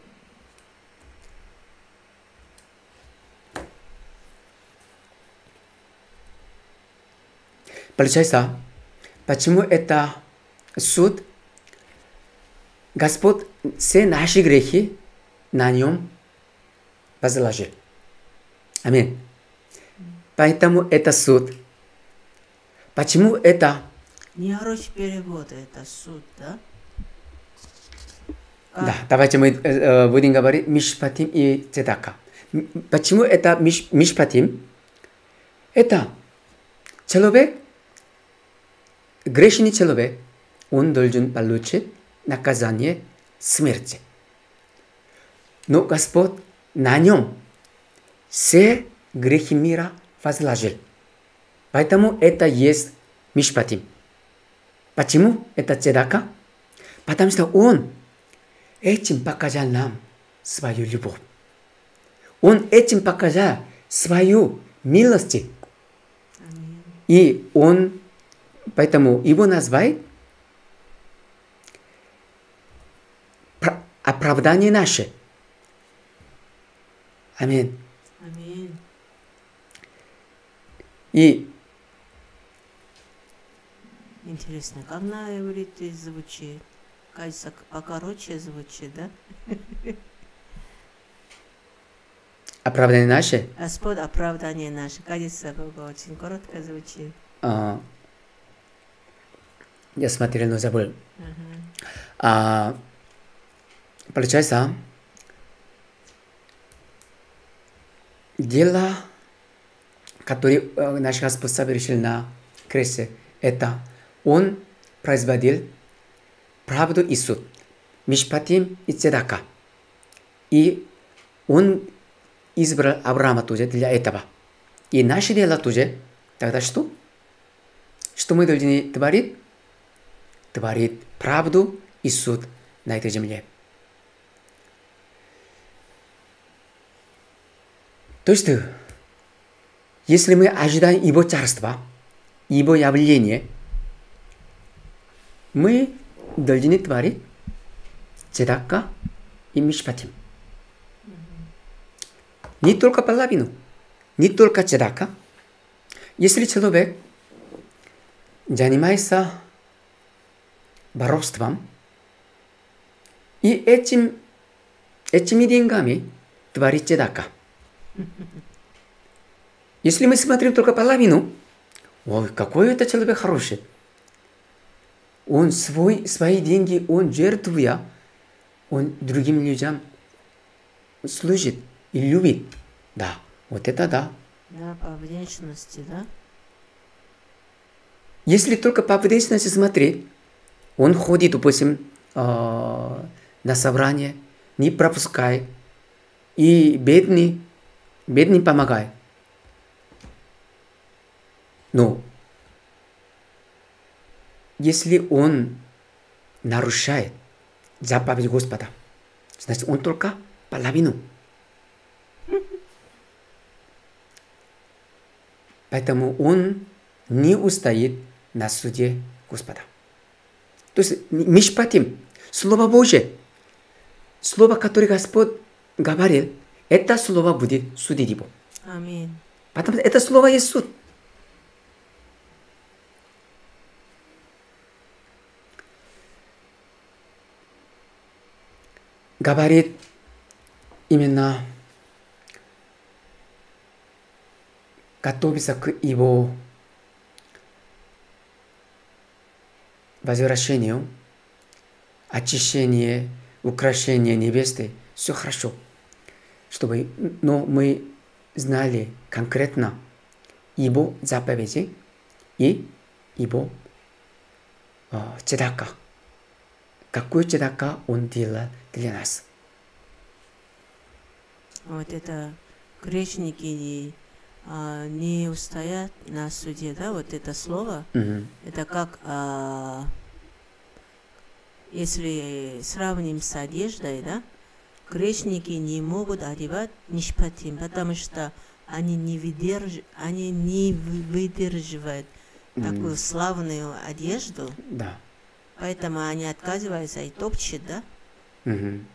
Получается, почему это суд? Господь все наши грехи на нем возложил. Аминь. Поэтому это суд. Почему это? Нехороший перевод, это суд, да? Да, давайте мы будем говорить Мишпатим и Цедака. Почему это Мишпатим? Это человек, грешный человек, он должен получить наказание смерти. Но Господь на нем все грехи мира возложил. Поэтому это есть Мишпатим. Почему это Цедака? Потому что он этим показал нам свою любовь. Он этим показал свою милость. И он, поэтому его называют оправдание наше. Аминь. Аминь. И Интересно, как на иврите звучит? Кажется, покороче звучит, да? оправдание наше. Господь, оправдание наше. Кажется, очень коротко звучит. Я смотрел, но забыл. Получается, дело, которое наш Господь совершил на кресте, это Он производил правду и суд, Мишпатим и Цедака. И Он избрал Авраама тоже для этого. И наше дело тоже, тогда что? Что мы должны творить? Творить правду и суд на этой земле. То есть, если мы ожидаем Его царства, Его явления, мы должны творить Цедака и Мишпатим. Не только половину, не только Цедака. Если человек занимается воровством, и этими деньгами творит Цедака. Если мы смотрим только половину, ой, какой это человек хороший. Он свои деньги, он жертвуя, он другим людям служит и любит. Да, вот это да. Да, по внешности, да? Если только по внешности смотреть, он ходит, допустим, на собрание, не пропускает, и бедный помогает. Но если он нарушает заповедь Господа, значит, он только половину. Поэтому он не устоит на суде Господа. То есть Мишпатим, Слово Божие, Слово, которое Господь говорил, это Слово будет судить его. Аминь. Потому что это Слово есть суд. Говорит именно готовиться к его возвращению, очищение, украшение невесты, все хорошо. Но мы знали конкретно его заповеди и его цедака. Какой цедака он делал для нас. Вот это грешники не устоят на суде, да? Вот это слово, это как, если сравним с одеждой, да? грешники не могут одевать мишпатим, потому что они не выдерживают такую славную одежду, Да. поэтому они отказываются и топчут, да? Мгм.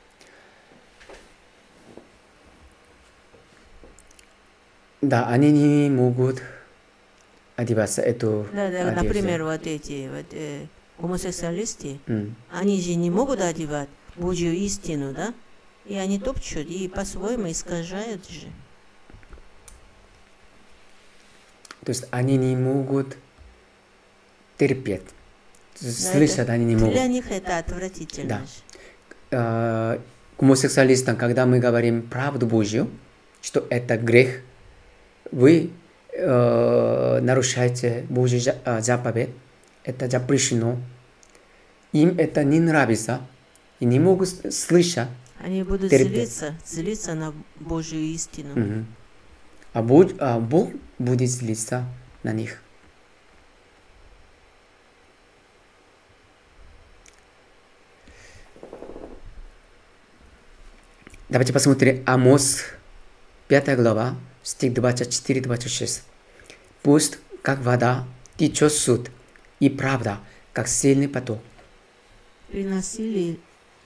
Да, они не могут одеваться эту Да, да, одежду. например, вот эти гомосексуалисты, М. они же не могут одевать Божью истину, да? И они топчут и по-своему искажают же. То есть они не могут терпеть. Да, Слышать они не могут. Для них это отвратительно. Да. же. Гомосексуалистам, когда мы говорим правду Божью, что это грех, вы нарушаете Божью заповедь, это запрещено, им это не нравится, и не могут слышать. Они будут терпеть. злиться на Божью истину. Мгм. А Бог будет злиться на них. Давайте посмотрим Амос, 5 глава, стих 24-26. Пусть, как вода, течет суд, и правда, как сильный поток. Приносили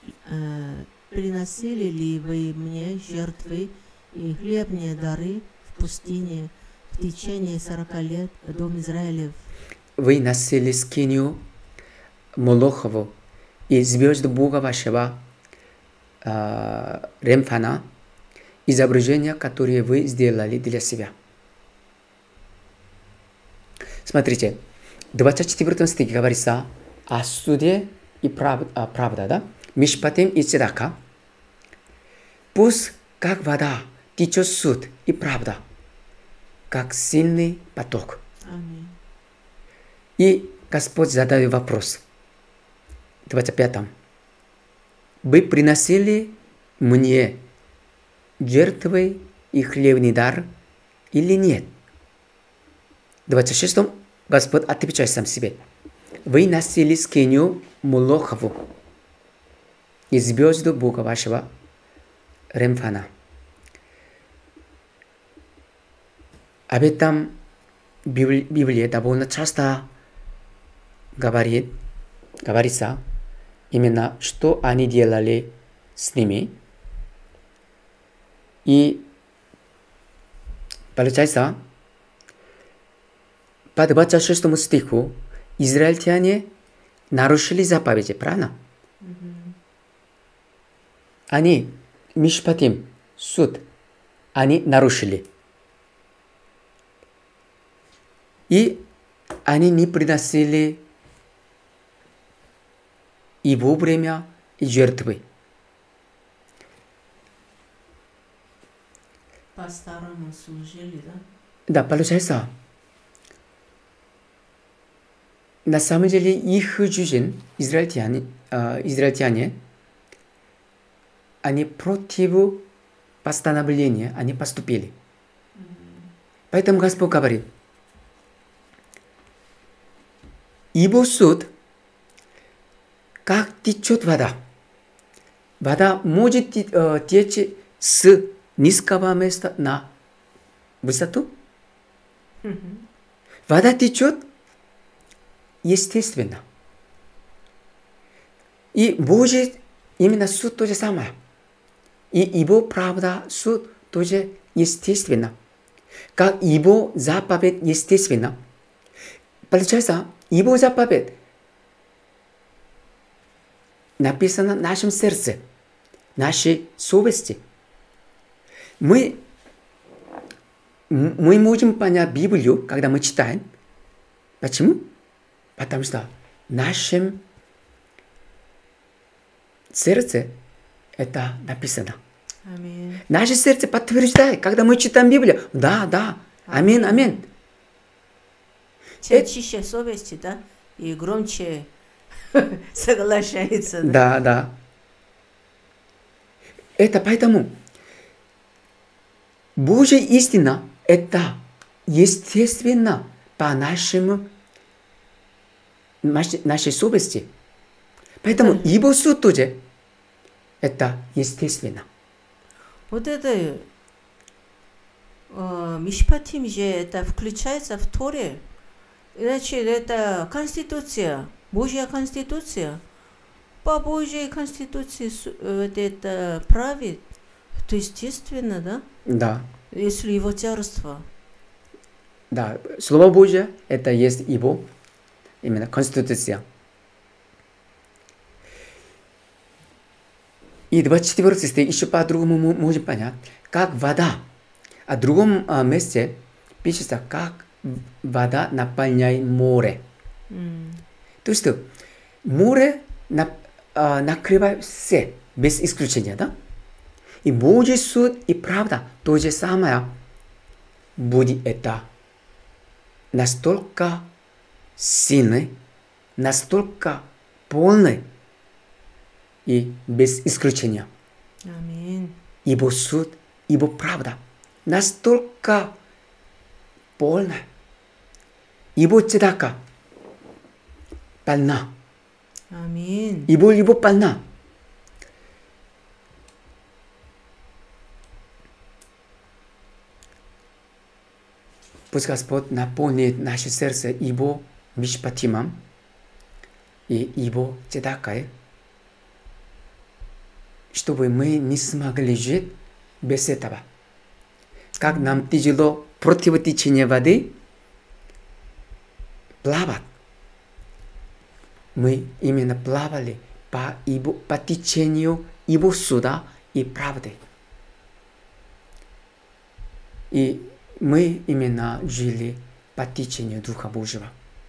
ли вы мне жертвы и хлебные дары в пустыне в течение 40 лет, дом Израилев? Вы носили скинию Молохову и звезд Бога вашего Ремфана, изображения, которые вы сделали для себя. Смотрите, в 24 стихе говорится о суде и правда, да? Мишпатим и цедака. Пусть, как вода, течет суд и правда, как сильный поток. Аминь. И Господь задает вопрос. 25. Вы приносили мне жертвы и хлебный дар или нет? 26. Господь отвечает сам себе. Вы носили скинию Молохову и звезду Бога вашего Ремфана. Об этом Библия довольно часто говорится, именно что они делали с ними. И получается, по 26 стиху израильтяне нарушили заповеди, правильно? Они, Мишпатим, суд, они нарушили. И они не приносили и вовремя жертвы. По-старому служили, да? Да, получается, на самом деле их жизнь, израильтяне, они против постановления, они поступили. Поэтому Господь говорит, ибо суд, как течет вода. Вода может течь с низкого места на высоту. Вода течет естественно. И Божий именно суд то же самое. И его правда суд тоже естественно. Как его заповедь естественно. Получается, его заповедь написано в нашем сердце, нашей совести. Мы можем понять Библию, когда мы читаем. Почему? Потому что в нашем сердце это написано. Аминь. Наше сердце подтверждает, когда мы читаем Библию. Да, да. Аминь, аминь. Чем чище совести, да? И громче соглашается. Да, да. Это поэтому Божья истина – это естественно по нашей совести. Поэтому его суд тоже Это естественно. Вот это Мишпатим же это включается в Торе. Иначе это конституция, Божья конституция. По Божьей конституции это правит. То естественно, да? Да. Если его царство. Да, Слово Божье это есть его именно конституция. И 24 стих еще по-другому можем понять, как вода. А в другом месте пишется, как вода наполняет море. То есть море накрывает все, без исключения, да? И Божий суд и правда то же самое будет это настолько сильный, настолько полный и без исключения. Аминь. Его суд, его правда настолько полная. Его цедака полна. Аминь. Его полна. Пусть Господь наполнит наше сердце Его мишпатимом и Его цедакой, чтобы мы не смогли жить без этого. Как нам тяжело против течения воды плавать. Мы именно плавали по течению Его суда и правды. И мы именно жили по течению Духа Божьего.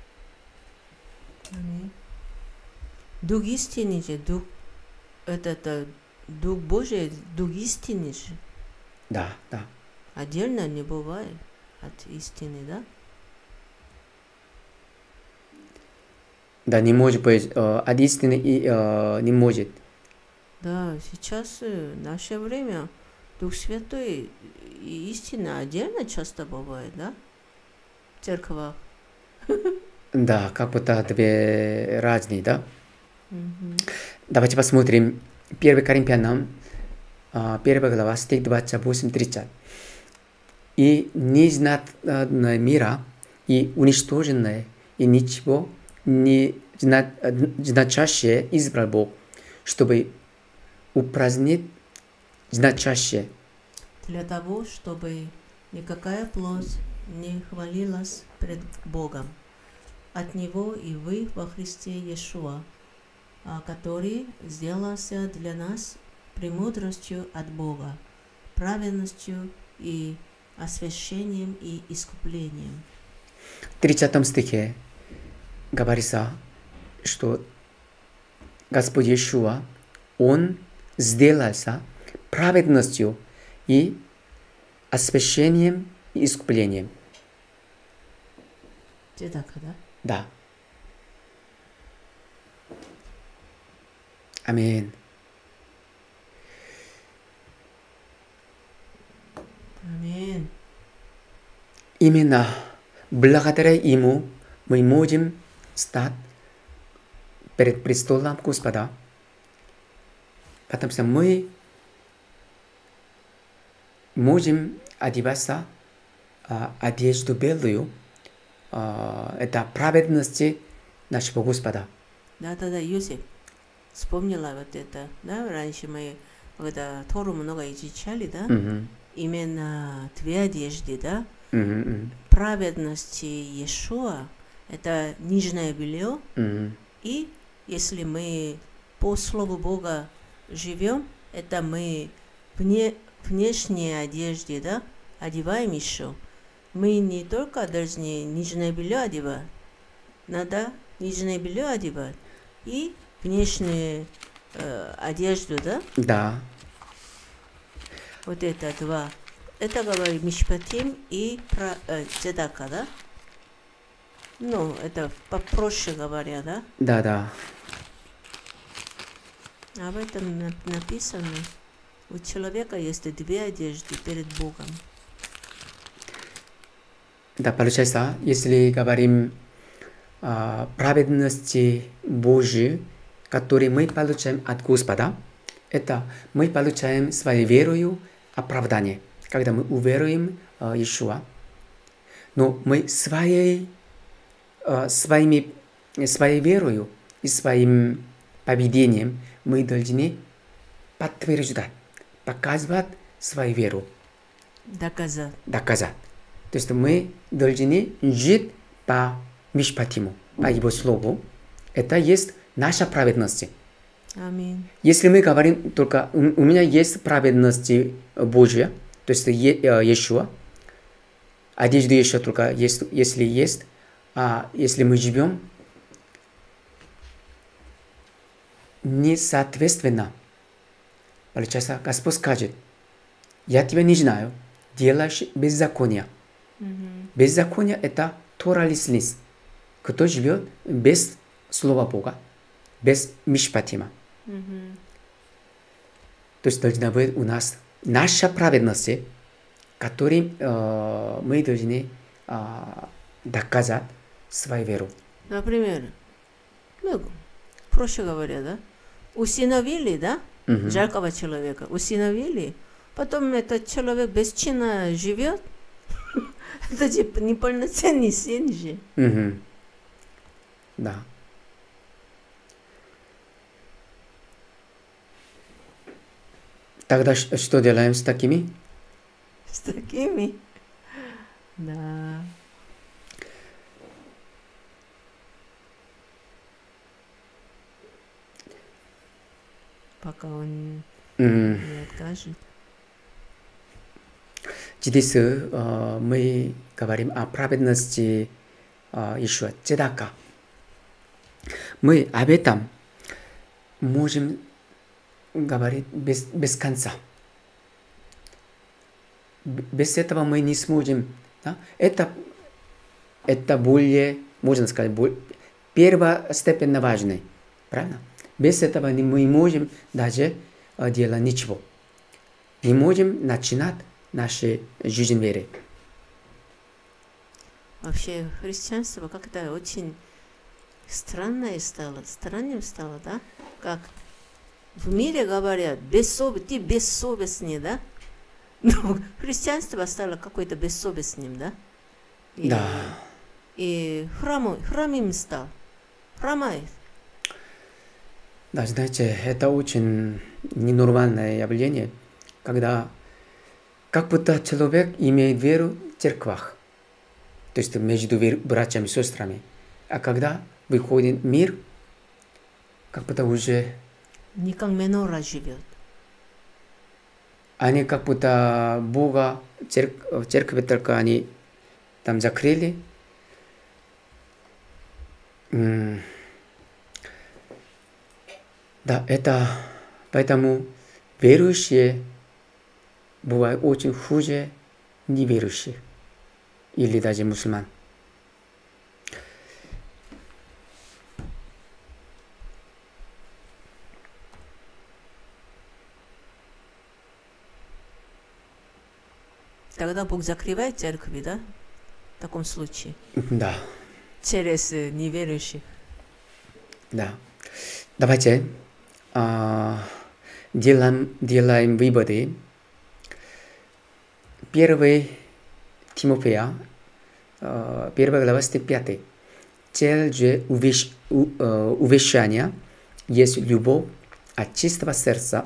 Аминь. Дух истины же, Дух, это Дух Божий, Дух истины же. Да, да. Отдельно не бывает от истины, да? Да, не может быть, от истины не может. Да, сейчас наше время Дух Святой и истина отдельно часто бывает, да? В церквах. Да, как будто две разные, да? Давайте посмотрим 1 Коринфянам, 1 глава, стих 28-30. И незнатное мира, и уничтоженное, и ничего не значащее избрал Бог, чтобы упразднить значащее. Для того, чтобы никакая плоть не хвалилась пред Богом. От Него и вы во Христе Иешуа, который сделался для нас премудростью от Бога, праведностью и освящением и искуплением. В 30 стихе говорится, что Господь Иешуа, Он сделался праведностью и освящением и искуплением. Это так, да? Да. Аминь. Аминь. Именно благодаря Ему мы можем стать перед престолом Господа, потому что мы можем одеваться одежду белую, это праведность нашего Господа. Да, Юсиф, вспомнила вот это, да, раньше мы, когда Тору много изучали, да, именно две одежды, да, праведности Иешуа, это нижнее белье, и если мы по Слову Бога живем, это мы внешней одежде, да, одеваем еще. Мы не только должны нижнее белье одевать, надо нижнее белье одевать и внешнюю одежду, да? Да. Вот это два. Это говорит Мишпатим и Цедака, да? Ну, это попроще говоря, да? Да, да. Об этом написано. У человека есть две одежды перед Богом. Да, получается, если говорим праведности Божьей, которую мы получаем от Господа, это мы получаем своей верою оправдание, когда мы уверуем в Иешуа. Но мы своей верою и своим поведением мы должны подтверждать, показывать свою веру, Доказать. То есть мы должны жить по Мишпатиму, по Его Слову. Это есть наша праведность. Аминь. Если мы говорим только у меня есть праведность Божья, то есть Иешуа, одежда еще только если есть, а если мы живем несоответственно, получается, Господь скажет: я тебя не знаю, делаешь беззаконие. Беззаконие – это торалистность. Кто живет без Слова Бога, без Мишпатима. То есть должна быть у нас наша праведность, которой мы должны доказать свою веру. Например, ну, проще говоря, да, усыновили, да, жалкого человека, усыновили, потом этот человек без чина живет, это же неполноценный сын же. Да. Тогда что делаем с такими? С такими? Да. Пока он не откажет. Здесь мы говорим о праведности Иешуа, цедака. Мы об этом можем говорить без конца. Без этого мы не сможем. Да? Это более, можно сказать, первостепенно важно. Правильно? Без этого мы не можем даже делать ничего. Не можем начинать нашу жизнь веры. Вообще христианство как-то очень странным стало, да? Как в мире говорят, ты бессовестный, да? Но христианство стало какой-то бессовестным, да? Да. И храм им стал. Хромает. Да, знаете, это очень ненормальное явление, когда как будто человек имеет веру в церквах, то есть между братьями и сестрами. А когда выходит в мир, как будто уже... Не как менора живет. Они как будто Бога в церкви только они там закрыли. Да, это поэтому верующие бывают очень хуже неверующих или даже мусульман. Тогда Бог закрывает церкви, да? В таком случае. Да. Через неверующих. Да. Давайте делаем выводы. 1 Тимофея, 1 глава, стих 5. Цель же увещания есть любовь от чистого сердца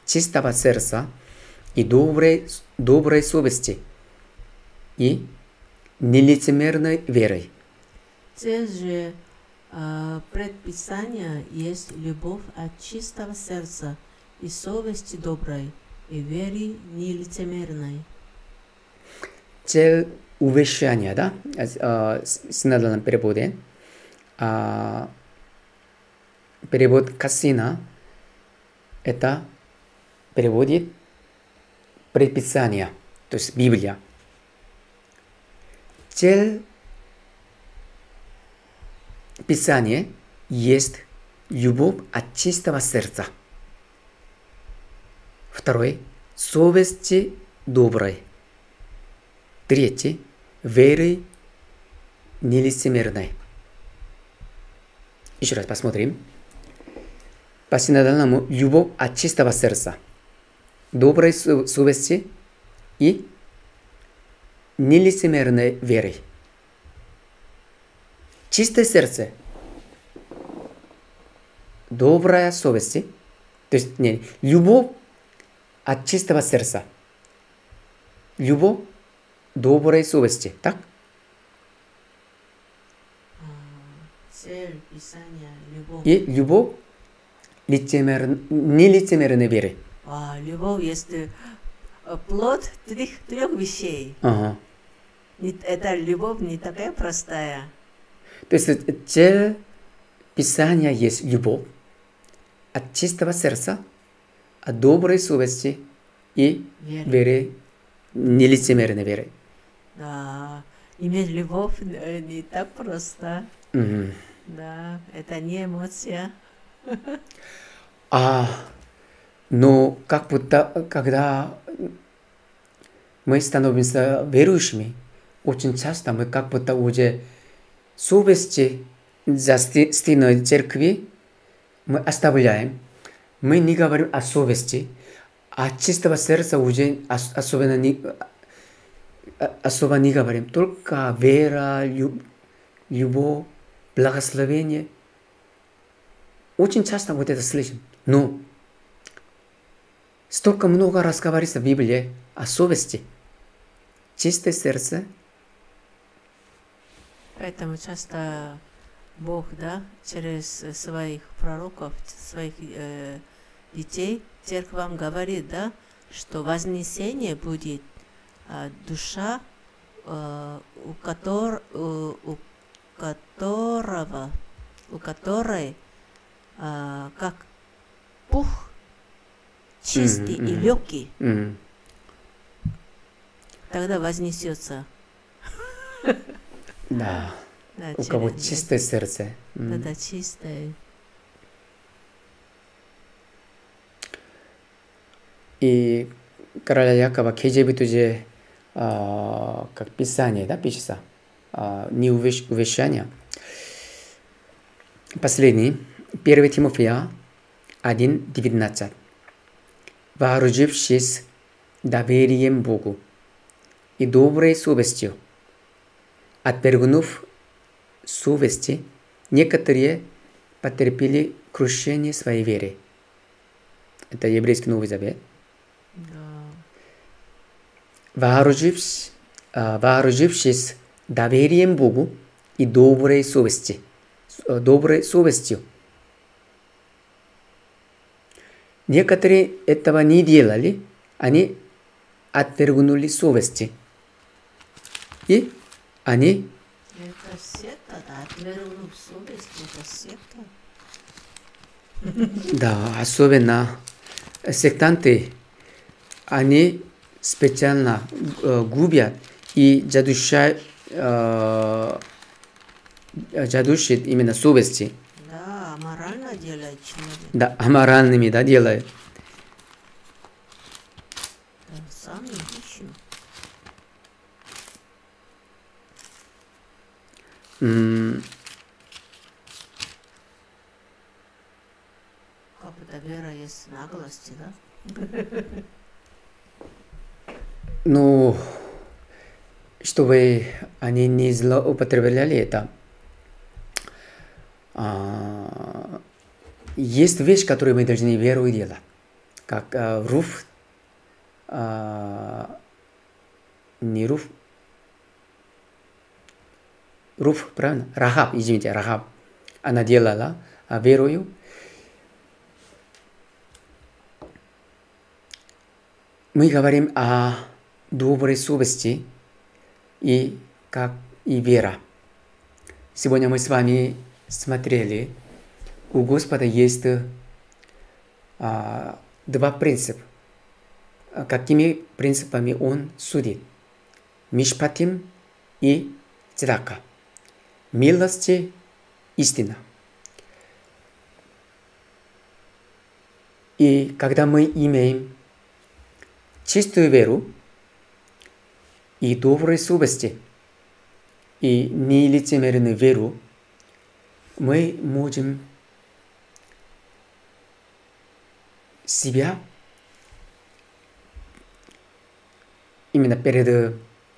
и доброй совести и нелицемерной верой. Цель же предписания есть любовь от чистого сердца и совести доброй и веры нелицемерной. Цель увещания, да, в синодальном переводе. Перевод Кассина это переводит предписание, то есть Библия. Цель Писания есть любовь от чистого сердца. Второй – совести доброй. Третий – веры нелицемерной. Еще раз посмотрим. пострадала любовь от чистого сердца, доброй совести и нелицемерной веры. Чистое сердце, добрая совесть, то есть не, любовь от чистого сердца, любовь доброй совести, так? Цель Писания – любовь. И любовь нелицемерной веры. Любовь есть плод трех вещей. Ага. Эта любовь не такая простая. То есть цель Писания есть любовь от чистого сердца, от доброй совести и веры, нелицемерной веры. Да, иметь любовь не так просто. Мгм. Да, это не эмоция. Но как будто, когда мы становимся верующими, очень часто мы как будто уже совести за стеной церкви мы оставляем. Мы не говорим о совести, а чистого сердца уже особо не говорим. Только вера, любовь, благословение. Очень часто вот это слышим. Но столько много раз говорится в Библии о совести. Чистое сердце. Поэтому часто Бог, да, через своих пророков, своих детей, церковь говорит, да, что вознесение будет душа, у которой как пух чистый и легкий, тогда вознесется. Да. Да, У кого через- чистое сердце. Да, чистое. И короля Якова KJV тоже как Писание, да, пишется, не увещание. Последний, 1 Тимофея 1:19. Вооружившись доверием Богу и доброй совестью, отвергнув совести, некоторые потерпели крушение своей веры. Это еврейский Новый Завет. Да. Вооружившись доверием Богу и доброй совестью. Некоторые этого не делали, они отвергнули совести. И они Это секта, да, отвергнув совесть, это секта. да, особенно сектанты, они специально губят и задушат именно совести. Да, морально делает человек. Да, аморальными, да, делают. Да, сами ищут. Как будто вера есть наглости, да? Ну, чтобы они не злоупотребляли это, есть вещь, которую мы должны верой делать. Как Руф, не Руф, Руф, правильно? Рахаб, извините, Рахаб. Она делала верою. Мы говорим о доброй совести и как и вера. Сегодня мы с вами смотрели, у Господа есть два принципа. Какими принципами Он судит? Мишпатим и цедака. Милость и истина. И когда мы имеем чистую веру и доброй совести и нелицемерную веру, мы можем себя именно перед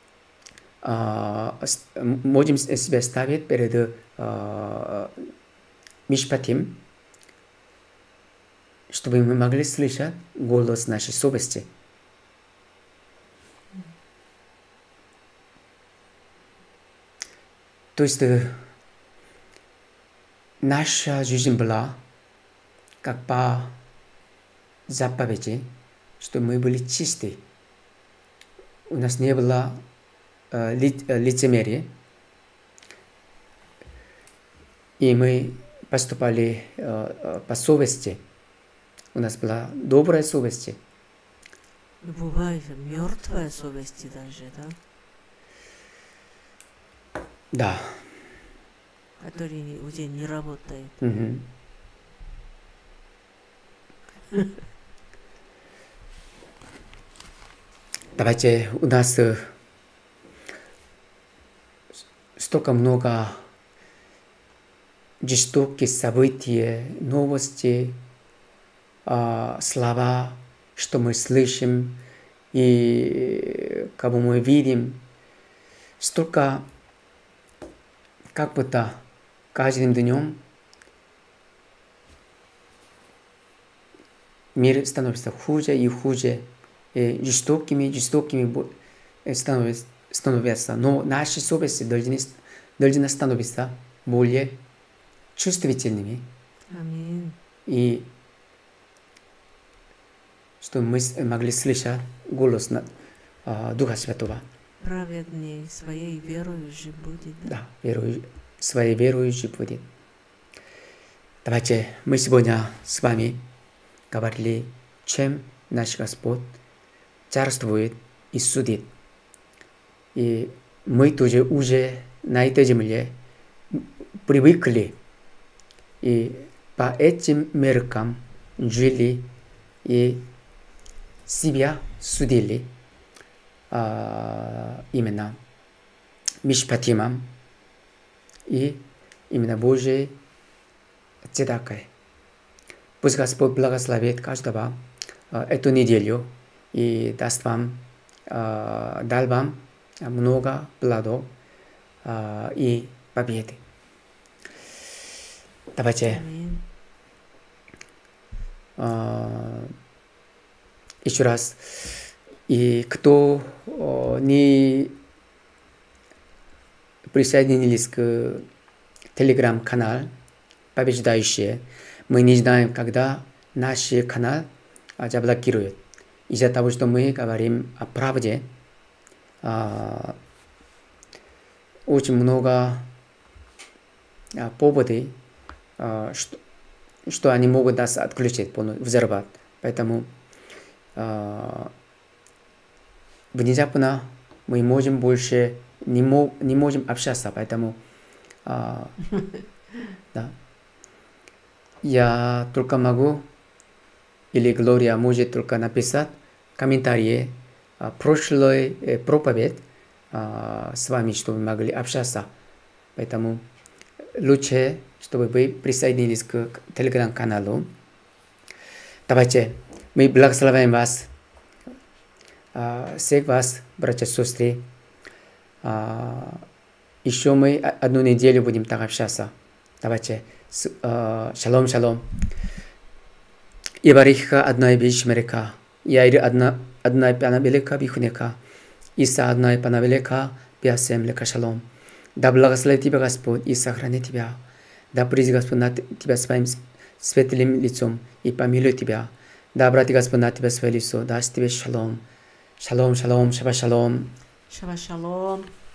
можем себя ставить перед Мишпатим, чтобы мы могли слышать голос нашей совести. То есть наша жизнь была как по заповеди, что мы были чисты. У нас не было лицемерия, и мы поступали по совести. У нас была добрая совесть. Бывает мертвая совесть даже, да? Да. Который уже не работает. Угу. Давайте, у нас столько много жестоких событий, новостей, слова, что мы слышим и кого мы видим. Столько, как будто каждым днем мир становится хуже и хуже, и жестокими становятся. Но наши совести должны становиться более чувствительными. Аминь. И чтобы мы могли слышать голос Духа Святого. Праведней своей верою же будет. Да, своей верою же будет. Давайте мы сегодня с вами говорили, чем наш Господь царствует и судит. И мы тоже уже на этой земле привыкли и по этим меркам жили и себя судили именно Мишпатимом и именно Божьей цедакой. Пусть Господь благословит каждого эту неделю и даст вам, дал вам много плодов и победы. Давайте еще раз. И кто не присоединились к телеграм-каналу «Побеждающие», мы не знаем, когда наш канал заблокируют. Из-за того, что мы говорим о правде, очень много поводов, что они могут нас отключить, взорвать. Поэтому внезапно мы можем больше не можем общаться, поэтому да. Я только могу, или Глория может только написать комментарии прошлой проповедь с вами, чтобы мы могли общаться. Поэтому лучше, чтобы вы присоединились к телеграм-каналу. Давайте мы благословляем вас, всех вас, братья и сестры. Еще мы одну неделю будем так общаться. Давайте. Шалом, шалом. Ибарихка одна и бешмерека. Яири одна и панабелека бихунека. Иса одна и панабелека биасемлека шалом. Да благословит тебя Господь и сохранит тебя. Да призи Господь на тебя своим светлым лицом и помилует тебя. Да обратит Господь на тебя свое лицо. Даст тебе шалом. Шалом, шалом, шаба шалом. Шаба шалом.